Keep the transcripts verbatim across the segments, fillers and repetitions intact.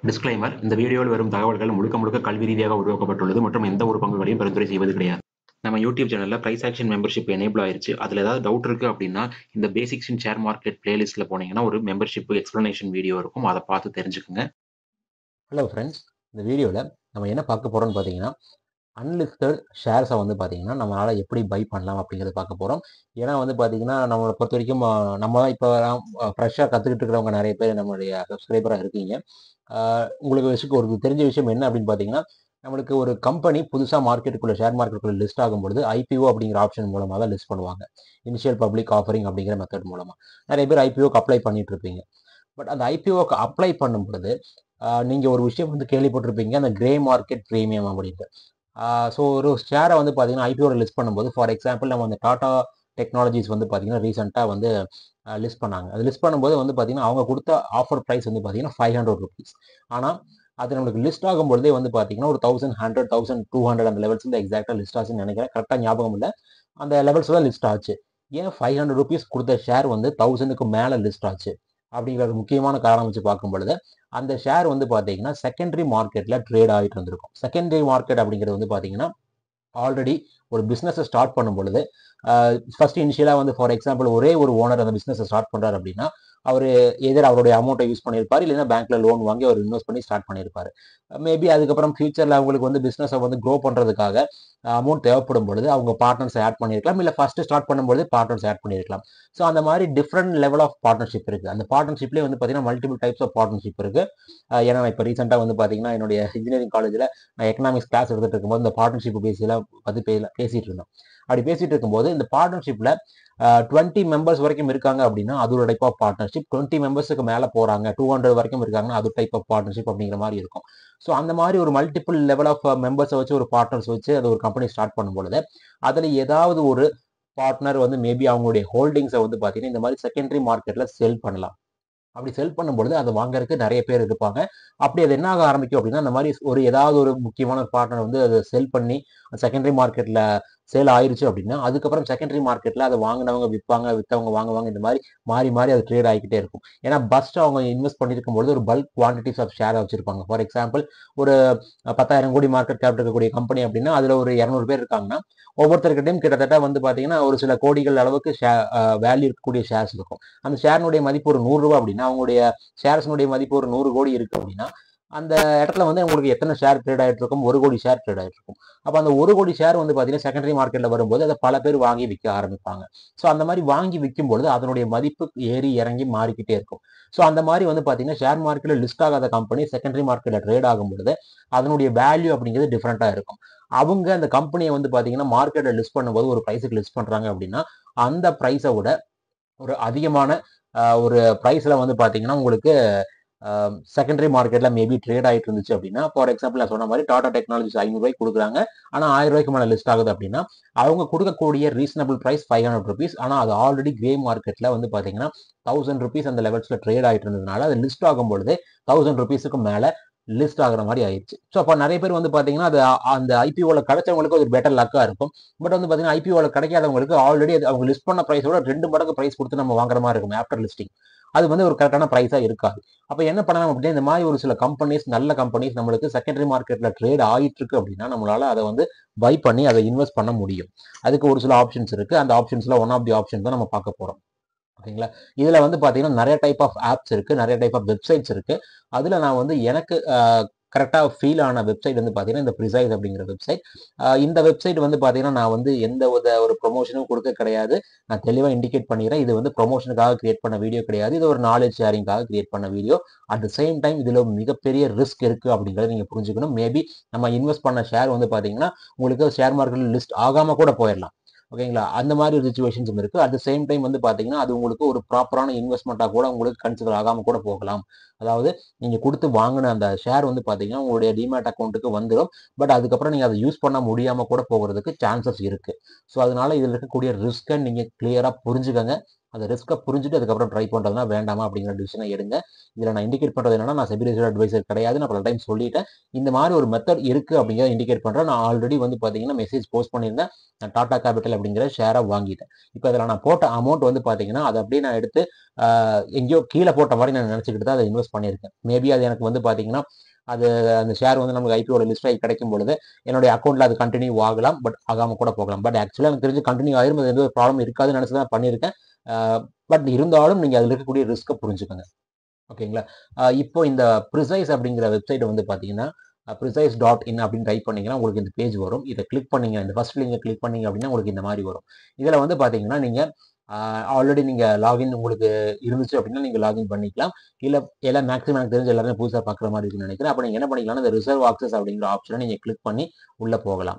Disclaimer: இந்த வீடியோவில் வரும் தகவல்கள் முழுக்க முழுக்க கல்வி ரீதியாக உருவாக்கப்பட்டுள்ளது மற்றும் எந்த ஒரு பங்குகளையும் பரிந்துரை செய்வது கிடையாது. நம்ம யூடியூப் சேனல்ல பிரைஸ் ஆக்ஷன் மெம்பர்ஷிப் எனேபிள் ஆயிருச்சு. அதுல ஏதாவது டவுட் இருக்கு அப்படின்னா இந்த பேசிக்ஸ் இன் ஷேர் மார்க்கெட் பிளேலிஸ்ட்ல போனீங்கன்னா ஒரு மெம்பர்ஷிப் எக்ஸ்பிளனேஷன் வீடியோ இருக்கும். அதை பார்த்து தெரிஞ்சுக்குங்க. ஹலோ ஃப்ரெண்ட்ஸ், இந்த வீடியோவில் நம்ம என்ன பார்க்க போகிறோம்னு பார்த்தீங்கன்னா, அன்லிஸ்டட் ஷேர்ஸை வந்து பார்த்தீங்கன்னா நம்மளால் எப்படி பை பண்ணலாம் அப்படிங்கிறத பார்க்க போகிறோம். ஏன்னா வந்து பார்த்தீங்கன்னா நம்மளை பொறுத்த வரைக்கும் ஆஹ், நம்ம தான் இப்போ ஃப்ரெஷ்ஷாக கற்றுக்கிட்டு இருக்கிறவங்க நிறைய பேர் நம்மளுடைய சப்ஸ்கிரைபராக இருக்கீங்க. ஆஹ், உங்களுக்கு விஷயம் ஒரு தெரிஞ்ச விஷயம் என்ன அப்படின்னு பார்த்தீங்கன்னா, நம்மளுக்கு ஒரு கம்பெனி புதுசாக மார்க்கெட்டுக்குள்ள ஷேர் மார்க்கெட்டுக்குள்ள லிஸ்ட் ஆகும்பொழுது ஐபிஓ அப்படிங்கிற ஆப்ஷன் மூலமாக தான் லிஸ்ட் பண்ணுவாங்க. இனிஷியல் பப்ளிக் ஆஃபரிங் அப்படிங்கிற மெத்தட் மூலமாக நிறைய பேர் ஐபிஓக்கு அப்ளை பண்ணிட்டு இருப்பீங்க. பட் அந்த ஐபிஓக்கு அப்ளை பண்ணும் பொழுது ஆஹ் நீங்க ஒரு விஷயம் வந்து கேள்விப்பட்டிருப்பீங்க, அந்த கிரே மார்க்கெட் ப்ரீமியம் அப்படின்ட்டு. ஸோ ஒரு ஷேரை வந்து பார்த்தீங்கன்னா ஐபிஓட லிஸ்ட் பண்ணும்போது, ஃபார் எக்ஸாம்பிள் நம்ம அந்த டாடா டெக்னாலஜிஸ் வந்து பார்த்தீங்கன்னா ரீசெண்டாக வந்து லிஸ்ட் பண்ணாங்க. அது லிஸ்ட் பண்ணும்போது வந்து பார்த்தீங்கன்னா அவங்க கொடுத்த ஆஃபர் ப்ரைஸ் வந்து பார்த்தீங்கன்னா ஃபைவ் ஹண்ட்ரட் ருபீஸ். ஆனால் அது நம்மளுக்கு லிஸ்ட் ஆகும்போதே வந்து பார்த்தீங்கன்னா ஒரு thousand hundred thousand two hundred அந்த லெவல்ஸ் வந்து எக்ஸாக்டாக லிஸ்ட் ஆச்சுன்னு நினைக்கிறேன். கரெக்டாக ஞாபகம் இல்லை, அந்த லெவல்ஸ் தான் லிஸ்ட் ஆச்சு. ஏன் ஃபைவ் ஹண்ட்ரட் ருபீஸ் கொடுத்த ஷேர் வந்து தௌசண்ட்க்கு மேலே லிஸ்ட் ஆச்சு அப்படிங்கிறது முக்கியமான காரணம் வச்சு பார்க்கும் பொழுது, அந்த ஷேர் வந்து பார்த்தீங்கன்னா செகண்டரி மார்க்கெட்டில் ட்ரேட் ஆகிட்டு இருந்திருக்கும். செகண்டரி மார்க்கெட் அப்படிங்கிறது வந்து பார்த்தீங்கன்னா ஆல்ரெடி ஒரு பிஸ்னஸை ஸ்டார்ட் பண்ணும் பொழுது ஃபர்ஸ்ட் இனிஷியலாக வந்து ஃபார் எக்ஸாம்பிள் ஒரே ஒரு ஓனர் அந்த பிஸ்னஸை ஸ்டார்ட் பண்ணுறாரு அப்படின்னா, அவர் எதிர் அவருடைய அமௌண்ட்டை யூஸ் பண்ணியிருப்பார், இல்லைன்னா பேங்க்ல லோன் வாங்கி அவர் இன்வெஸ்ட் பண்ணி ஸ்டார்ட் பண்ணியிருப்பாரு. மேபி அதுக்கப்புறம் ஃபியூச்சரில் அவங்களுக்கு வந்து பிஸ்னஸை வந்து க்ரோ பண்ணுறதுக்காக அமௌண்ட் தேவைப்படும் பொழுது அவங்க பார்ட்னர்ஸ் ஆட் பண்ணியிருக்கலாம், இல்லை ஃபர்ஸ்ட் ஸ்டார்ட் பண்ணும்போது பார்ட்னர்ஸ் ஆட் பண்ணியிருக்கலாம். ஸோ அந்த மாதிரி டிஃப்ரெண்ட் லெவல் ஆஃப் பார்ட்னர்ஷிப் இருக்குது. அந்த பார்ட்னர்ஷிப்லேயே வந்து பார்த்தீங்கன்னா மல்டிபிள் டைப்ஸ் ஆஃப் பார்ட்னர்ஷிப் இருக்குது. ஏன்னா நான் இப்போ ரீசெண்டாக வந்து பார்த்தீங்கன்னா என்னுடைய இன்ஜினியரிங் காலேஜில் நான் எக்கனாமிக்ஸ் கிளாஸ் எடுத்துகிட்டு இருக்கும்போது இந்த பார்ட்னர்ஷிப் பேசியெல்லாம் பற்றி பேசிட்டு இருந்தோம். அப்படி பேசிட்டு இருக்கும்போது இந்த பார்ட்னர்ஷிப்ல டுவெண்ட்டி மெம்பர்ஸ் வரைக்கும் இருக்காங்க அப்படின்னா அது ஒரு டைப் ஆஃப் பார்ட்னர்ஷிப். டுவெண்ட்டி மெம்பர்ஸுக்கு மேலே போறாங்க, டூ ஹண்ட்ரட் வரைக்கும் இருக்காங்கன்னா அது டைப் ஆஃப் பார்ட்னர்ஷிப் அப்படிங்கிற மாதிரி இருக்கும். ஸோ அந்த மாதிரி ஒரு மல்டிபிள் லெவல் ஆஃப் மெம்பர்ஸை வச்சு ஒரு பார்ட்னர்ஸ் வச்சு அது ஒரு கம்பெனி ஸ்டார்ட் பண்ணும்பொழுது அதில் ஏதாவது ஒரு பார்ட்னர் வந்து மேபி அவங்களுடைய ஹோல்டிங்ஸை வந்து பார்த்தீங்கன்னா இந்த மாதிரி செகண்டரி மார்க்கெட்ல செல் பண்ணலாம். அப்படி செல் பண்ணும்பொழுது அதை வாங்குறதுக்கு நிறைய பேர் இருப்பாங்க. அப்படி அது என்ன ஆக ஆரம்பிக்கும் அப்படின்னா, அந்த மாதிரி ஒரு ஏதாவது ஒரு முக்கியமான பார்ட்னர் வந்து அதை செல் பண்ணி செகண்டரி மார்க்கெட்ல சேல் ஆயிருச்சு அப்படின்னா, அதுக்கப்புறம் செகண்டரி மார்க்கெட்ல அதை வாங்கினவங்க விற்பாங்க, விற்றவங்க வாங்குவாங்க. இந்த மாதிரி மாறி மாறி அது ட்ரேட் ஆகிக்கிட்டே இருக்கும். ஏன்னா பஸ்ட் அவங்க இன்வெஸ்ட் பண்ணியிருக்கும்போது ஒரு பல்க் குவான்டிட்டிஸ் ஆஃப் ஷேர் வச்சிருப்பாங்க. ஃபார் எக்ஸாம்பிள் ஒரு பத்தாயிரம் கோடி மார்க்கெட் கேப் இருக்கக்கூடிய கம்பெனி அப்படின்னா அதுல ஒரு இரநூறு பேர் இருக்காங்கன்னா ஒவ்வொருத்தருக்கிட்டையும் கிட்டத்தட்ட வந்து பாத்தீங்கன்னா ஒரு சில கோடிகள் அளவுக்கு வேல்யூ இருக்கக்கூடிய ஷேர்ஸ் இருக்கும். அந்த ஷேர்னுடைய மதிப்பு ஒரு நூறு ரூபாய் அப்படின்னா அவங்களுடைய ஷேர்ஸ்னுடைய மதிப்பு ஒரு நூறு கோடி இருக்கு அப்படின்னா அந்த இடத்துல வந்து உங்களுக்கு எத்தனை ஷேர் ட்ரேட் ஆகிட்டு இருக்கும்? ஒரு கோடி ஷேர் ட்ரேட் ஆகிட்டு இருக்கும். அப்போ அந்த ஒரு கோடி ஷேர் வந்து பார்த்தீங்கன்னா செகண்டரி மார்க்கெட்ல வரும்போது அதை பல பேர் வாங்கி விற்க ஆரம்பிப்பாங்க. ஸோ அந்த மாதிரி வாங்கி விற்கும் பொழுது அதனுடைய மதிப்பு ஏறி இறங்கி மாறிக்கிட்டே இருக்கும். ஸோ அந்த மாதிரி வந்து பார்த்தீங்கன்னா ஷேர் மார்க்கெட்ல லிஸ்ட் ஆகாத கம்பெனி செகண்டரி மார்க்கெட்ல ட்ரேட் ஆகும் பொழுது அதனுடைய வேல்யூ அப்படிங்கிறது டிஃப்ரெண்டா இருக்கும். அவங்க அந்த கம்பெனியை வந்து பார்த்தீங்கன்னா மார்க்கெட்டை லிஸ்ட் பண்ணும்போது ஒரு ப்ரைஸுக்கு லிஸ்ட் பண்றாங்க அப்படின்னா அந்த ப்ரைஸை விட ஒரு அதிகமான ஒரு ப்ரைஸ்ல வந்து பார்த்தீங்கன்னா உங்களுக்கு செகண்டரி மார்க்கெட்ல மேபி ட்ரேட் ஆகிட்டு இருந்துச்சு அப்படின்னா, ஃபார் எக்ஸாம்பிள் நான் சொன்ன மாதிரி டாடா டெக்னாலஜிஸ் ஐநூறு ரூபாய்க்கு கொடுக்குறாங்க, ஆனால் ஆயிரம் ரூபாய்க்கு மேலே லிஸ்ட் ஆகுது அப்படின்னா அவங்க கொடுக்கக்கூடிய reasonable price five hundred rupees. ஆனால் அது ஆல்ரெடி கிரே மார்க்கெட்ல வந்து பார்த்தீங்கன்னா தௌசண்ட் ருபீஸ் அந்த லெவல்ஸ்ல ட்ரேட் ஆகிட்டு இருந்ததுனால அது லிஸ்ட் ஆகும் பொழுது தௌசண்ட் ருபீஸுக்கு மேலே லிஸ்ட் ஆகுற மாதிரி ஆயிடுச்சு. ஸோ அப்போ நிறைய பேர் வந்து பார்த்தீங்கன்னா அது அந்த ஐபிஓல கிடைச்சவங்களுக்கு ஒரு பெட்டர் லக்கா இருக்கும். பட் வந்து பார்த்தீங்கன்னா ஐபிஓல கிடைக்காதவங்களுக்கு ஆல்ரெடி அவங்க லிஸ்ட் பண்ண பிரைஸோட ரெண்டு மடங்கு பிரைஸ் கொடுத்து நம்ம வாங்குற மாதிரி இருக்கும் ஆஃப்டர் லிஸ்டிங். அது வந்து ஒரு கரெக்டான பிரைஸா இருக்காது. அப்ப என்ன பண்ணலாம் அப்படின்னா இந்த மாதிரி ஒரு சில கம்பெனிஸ், நல்ல கம்பெனிஸ் நம்மளுக்கு செகண்டரி மார்க்கெட்ல ட்ரேட் ஆயிட்டு இருக்கு அப்படின்னா நம்மளால அதை வந்து பை பண்ணி அதை இன்வெஸ்ட் பண்ண முடியும். அதுக்கு ஒரு சில ஆப்ஷன்ஸ் இருக்கு. அந்த ஆப்ஷன்ஸ்ல ஒன் ஆஃப் தி ஆப்ஷன் தான் நம்ம பார்க்க போறோம். ஓகேங்களா? இதுல வந்து பாத்தீங்கன்னா நிறைய டைப் ஆஃப் ஆப்ஸ் இருக்கு, நிறைய டைப் ஆஃப் வெப்சைட்ஸ் இருக்கு. அதுல நான் வந்து எனக்கு கரெக்டா ஃபீல் ஆன வெப்சைட் வந்து பாத்தீங்கன்னா இந்த ப்ரிசைஸ் அப்படிங்கிற வெப்சைட். இந்த வெப்சைட் வந்து பாத்தீங்கன்னா நான் வந்து எந்த ஒரு ப்ரொமோஷனும் கொடுக்க கிடையாது. நான் தெளிவா இண்டிகேட் பண்ணிடுறேன், இது வந்து ப்ரொமோஷனுக்காக கிரியேட் பண்ண வீடியோ கிடையாது. இது ஒரு நாலேஜ் ஷேரிங்காக கிரியேட் பண்ண video. At the same time இதுல மிகப்பெரிய ரிஸ்க் இருக்கு அப்படிங்கறத நீங்க புரிஞ்சுக்கணும். மேபி நம்ம இன்வெஸ்ட் பண்ண ஷேர் வந்து பாத்தீங்கன்னா உங்களுக்கு ஷேர் மார்க்கெட்ல லிஸ்ட் ஆகாம கூட போயிடலாம். ஓகேங்களா? அந்த மாதிரி ஒரு சிச்சுவேஷன்ஸும் இருக்கு. அட் த சேம் டைம் வந்து பாத்தீங்கன்னா அது உங்களுக்கு ஒரு ப்ராப்பரான இன்வெஸ்ட்மெண்ட்டா கூட உங்களுக்கு கன்சிடர் ஆகாம கூட போகலாம். அதாவது நீங்க கொடுத்து வாங்கின அந்த ஷேர் வந்து பாத்தீங்கன்னா உங்களுடைய டிமேட் அக்கௌண்ட்டுக்கு வந்துடும். பட் அதுக்கப்புறம் நீங்க அதை யூஸ் பண்ண முடியாம கூட போகிறதுக்கு சான்சஸ் இருக்கு. ஸோ அதனால இதுல இருக்கக்கூடிய ரிஸ்கை நீங்க கிளியரா புரிஞ்சுக்கங்க. அந்த ரிஸ்க்கை புரிஞ்சுட்டு அதுக்கப்புறம் ட்ரை பண்ணுறதுனா வேண்டாமா அப்படிங்கிற டிசிஷனை எடுங்க. இதில் நான் இண்டிகேட் பண்ணுறது என்னன்னா, நான் செபி ரெஜிஸ்டர்ட் அட்வைசர் கிடையாது. நான் பல டைம் சொல்லிட்டேன். இந்த மாதிரி ஒரு மெத்தட் இருக்குது அப்படிங்கிறத இண்டிகேட் பண்ணுறேன். நான் ஆல்ரெடி வந்து பார்த்தீங்கன்னா மெசேஜ் போஸ்ட் பண்ணியிருந்தேன். நான் டாடா கேபிட்டல் அப்படிங்கிற ஷேரை வாங்கிட்டேன். இப்போ அதில் நான் போட்ட அமௌண்ட் வந்து பார்த்தீங்கன்னா அதை அப்படியே நான் எடுத்து எங்கேயோ கீழே போட்ட மாதிரி நான் நினச்சிக்கிட்டு தான் அதை இன்வெஸ்ட் பண்ணியிருக்கேன். மேபி அது எனக்கு வந்து பார்த்தீங்கன்னா அது அந்த ஷேர் வந்து நமக்கு ஐபிஓட லிஸ்ட் ஆகி கிடைக்கும் பொழுது என்னுடைய அக்கௌண்ட்டில் அது கண்டினியூ ஆகலாம், பட் ஆகாமல் கூட போகலாம். பட் ஆக்சுவலாக எனக்கு தெரிஞ்சு கண்டினியூ ஆயிரும், அது எந்த ஒரு ப்ராப்ளம் இருக்காதுன்னு நினச்சி தான் பண்ணியிருக்கேன். பட் இருந்தாலும் நீங்கள் அதில் இருக்கக்கூடிய ரிஸ்க்கை புரிஞ்சுக்கோங்க. ஓகேங்களா? இப்போ இந்த ப்ரிசைஸ் அப்படிங்கிற வெப்சைட் வந்து பார்த்தீங்கன்னா ப்ரிசைஸ் டாட் இன் அப்படின்னு டைப் பண்ணிங்கன்னா உங்களுக்கு இந்த பேஜ் வரும். இதை கிளிக் பண்ணிங்க, இந்த ஃபர்ஸ்ட் லிங்கை கிளிக் பண்ணிங்க அப்படின்னா உங்களுக்கு இந்த மாதிரி வரும். இதில் வந்து பார்த்தீங்கன்னா நீங்கள் ஆல்ரெடி நீங்கள் லாகின் உங்களுக்கு இருந்துச்சு அப்படின்னா நீங்கள் லாகின் பண்ணிக்கலாம். இல்லை எல்லாம் மேக்ஸிமம் எனக்கு தெரிஞ்ச எல்லாருமே புதுசாக பார்க்குற மாதிரி இருக்குன்னு நினைக்கிறேன். அப்போ நீங்கள் என்ன பண்ணிக்கலாம்னா இந்த ரிசர்வ் ஆக்சஸ் அப்படிங்கிற ஆப்ஷனை நீங்கள் கிளிக் பண்ணி உள்ளே போகலாம்.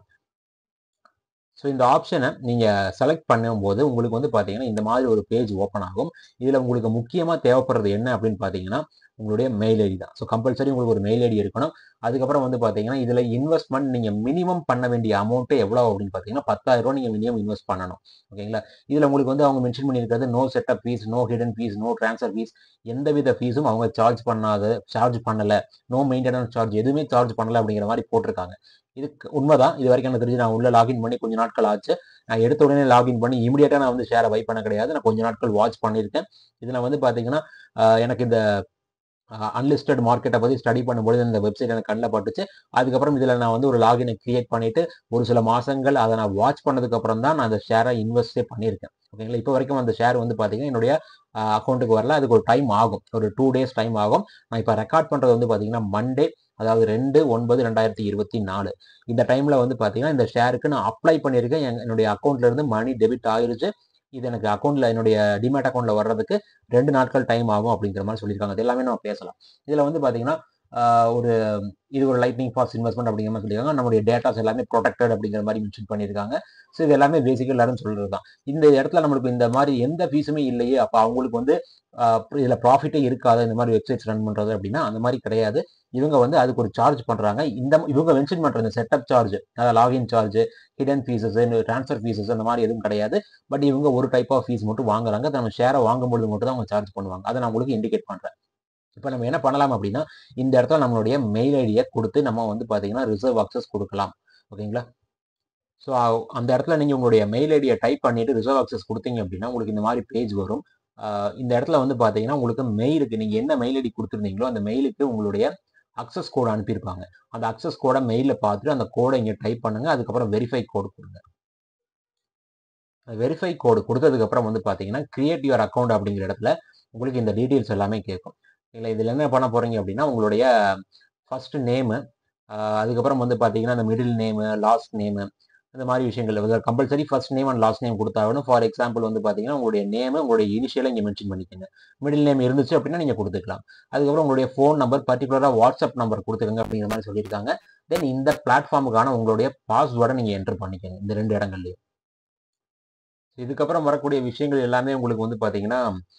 ஸோ இந்த ஆப்ஷனை நீங்கள் செலக்ட் பண்ணும்போது உங்களுக்கு வந்து பார்த்தீங்கன்னா இந்த மாதிரி ஒரு பேஜ் ஓப்பன் ஆகும். இதில் உங்களுக்கு முக்கியமாக தேவைப்படுறது என்ன அப்படின்னு பார்த்தீங்கன்னா உங்களுடைய மெயில் ஐடி தான். ஸோ கம்பல்சரி உங்களுக்கு ஒரு மெயில் ஐடி இருக்கணும். அதுக்கப்புறம் வந்து பார்த்தீங்கன்னா இதில் இன்வெஸ்ட்மெண்ட் நீங்கள் மினிமம் பண்ண வேண்டிய அமௌண்ட்டு எவ்வளோ அப்படின்னு பார்த்தீங்கன்னா பத்தாயிரம் ரூபா நீங்கள் மினிமம் இன்வெஸ்ட் பண்ணணும். ஓகேங்களா? இதில் உங்களுக்கு வந்து அவங்க மென்ஷன் பண்ணியிருக்கிறது no setup fees, no hidden fees, no transfer fees, எந்தவித ஃபீஸும் அவங்க சார்ஜ் பண்ணாத சார்ஜ் பண்ணலை, நோ மெயின்டெனன்ஸ் சார்ஜ் எதுவுமே சார்ஜ் பண்ணலை அப்படிங்கிற மாதிரி போட்டிருக்காங்க. இதுக்கு உண்மைதான். இது வரைக்கும் எனக்கு தெரிஞ்சு நான் உள்ள லாகின் பண்ணி கொஞ்சம் நாட்கள் ஆச்சு. நான் எடுத்த உடனே லாகின் பண்ணி இமீடியட்டா நான் வந்து ஷேரை பை பண்ண கிடையாது. நான் கொஞ்ச நாட்கள் வாட்ச் பண்ணியிருக்கேன். இதுல வந்து பாத்தீங்கன்னா எனக்கு இந்த அன்லிஸ்டட் மார்க்கெட்டை பற்றி ஸ்டடி பண்ணும்போது இந்த வெப்சைட் எனக்கு கண்ணில் பட்டுச்சு. அதுக்கப்புறம் இதில் நான் வந்து ஒரு லாகினை கிரியேட் பண்ணிட்டு ஒரு சில மாதங்கள் அதை நான் வாட்ச் பண்ணதுக்கு அப்புறம் தான் நான் அந்த ஷேரை இன்வெஸ்டே பண்ணியிருக்கேன். ஓகேங்களா? இப்போ வரைக்கும் அந்த ஷேர் வந்து பார்த்தீங்கன்னா என்னுடைய அக்கௌண்ட்டுக்கு வரல. அதுக்கு ஒரு டைம் ஆகும், ஒரு டூ டேஸ் டைம் ஆகும். நான் இப்போ ரெக்கார்ட் பண்ணுறது வந்து பார்த்தீங்கன்னா மண்டே, அதாவது ரெண்டு ஒன்பது ரெண்டாயிரத்தி இருபத்தி நாலு இந்த டைமில் வந்து பார்த்தீங்கன்னா இந்த ஷேருக்கு நான் அப்ளை பண்ணியிருக்கேன். என்னுடைய அக்கௌண்ட்ல இருந்து மணி டெபிட் ஆயிருச்சு. இது எனக்கு அக்கௌண்ட்ல என்னுடைய டிமேட் அக்கௌண்ட்ல வர்றதுக்கு ரெண்டு நாட்கள் டைம் ஆகும் அப்படிங்கிற மாதிரி சொல்லியிருக்காங்க. இது எல்லாமே நம்ம பேசலாம். இதுல வந்து பாத்தீங்கன்னா ஒரு இது ஒரு லைட்னிங் ஃபாஸ்ட் இன்வெஸ்ட்மெண்ட் அப்படிங்கிற மாதிரி சொல்லியிருக்காங்க. நம்மளுடைய டேட்டாஸ் எல்லாமே ப்ரொடெக்டட் அப்படிங்கிற மாதிரி மென்ஷன் பண்ணியிருக்காங்க. ஸோ இது எல்லாமே பேசிக்காக எல்லாரும் சொல்றது தான். இந்த இடத்துல நம்மளுக்கு இந்த மாதிரி எந்த ஃபீஸுமே இல்லையே, அப்போ அவங்களுக்கு வந்து இதில் ப்ராஃபிட்டே இருக்காது இந்த மாதிரி வெப்சைட்ஸ் ரன் பண்ணுறது அப்படின்னா அந்த மாதிரி கிடையாது. இவங்க வந்து அதுக்கு ஒரு சார்ஜ் பண்ணுறாங்க. இந்த இவங்க மென்ஷன் பண்ணுற செட்டப் சார்ஜ், அதாவது login charge, hidden fees, transfer fees அந்த மாதிரி எதுவும் கிடையாது. பட் இவங்க ஒரு டைப் ஆஃப் ஃபீஸ் மட்டும் வாங்குறாங்க. நம்ம ஷேரை வாங்கும்பொழுது மட்டும் தான் அவங்க சார்ஜ் பண்ணுவாங்க. அதை நான் உங்களுக்கு இண்டிகேட் பண்ணுறேன். இப்போ நம்ம என்ன பண்ணலாம் அப்படின்னா இந்த இடத்துல நம்மளுடைய மெயில் ஐடியை கொடுத்து நம்ம வந்து பார்த்தீங்கன்னா ரிசர்வ் ஆக்சஸ் கொடுக்கலாம். ஓகேங்களா? ஸோ அந்த இடத்துல நீங்கள் உங்களுடைய மெயில் ஐடியை டைப் பண்ணிட்டு ரிசர்வ் ஆக்சஸ் கொடுத்தீங்க அப்படின்னா உங்களுக்கு இந்த மாதிரி பேஜ் வரும். இந்த இடத்துல வந்து பார்த்தீங்கன்னா உங்களுக்கு மெயிலுக்கு நீங்கள் என்ன மெயில் ஐடி கொடுத்துருந்தீங்களோ அந்த மெயிலுக்கு உங்களுடைய அக்சஸ் கோடு அனுப்பியிருப்பாங்க. அந்த அக்சஸ் கோடை மெயிலில் பார்த்துட்டு அந்த கோடை இங்கே டைப் பண்ணுங்க. அதுக்கப்புறம் வெரிஃபை கோடு கொடுங்க. வெரிஃபை கோடு கொடுத்ததுக்கு அப்புறம் வந்து பார்த்தீங்கன்னா கிரியேட் யுவர் அக்கௌண்ட் அப்படிங்கிற இடத்துல உங்களுக்கு இந்த டீட்டெயில்ஸ் எல்லாமே கேட்கும். இல்லை இதில் என்ன பண்ண போறீங்க அப்படின்னா உங்களுடைய ஃபர்ஸ்ட் நேமு, அதுக்கப்புறம் வந்து பார்த்தீங்கன்னா இந்த மிடில் நேமு, லாஸ்ட் நேமு, இந்த மாதிரி விஷயங்கள் compulsory first name and last name கொடுத்தாகணும். ஃபார் எக்ஸாம்பிள் வந்து பார்த்தீங்கன்னா உங்களுடைய நேமு, உங்களுடைய இனிஷியலை இங்கே மென்ஷன் பண்ணிக்கோங்க. மிடில் நேம் இருந்துச்சு அப்படின்னா நீங்கள் கொடுத்துக்கலாம். அதுக்கப்புறம் உங்களுடைய ஃபோன் நம்பர், பர்டிகுலராக வாட்ஸ்அப் நம்பர் கொடுத்துருங்க அப்படிங்கிற மாதிரி சொல்லியிருக்காங்க. தென் இந்த பிளாட்ஃபார்முக்கான உங்களுடைய பாஸ்வேர்டை நீங்கள் என்டர் பண்ணிக்கோங்க இந்த ரெண்டு இடங்கள்லையும். இதுக்கப்புறம் வரக்கூடிய விஷயங்கள் எல்லாமே உங்களுக்கு வந்து பார்த்தீங்கன்னா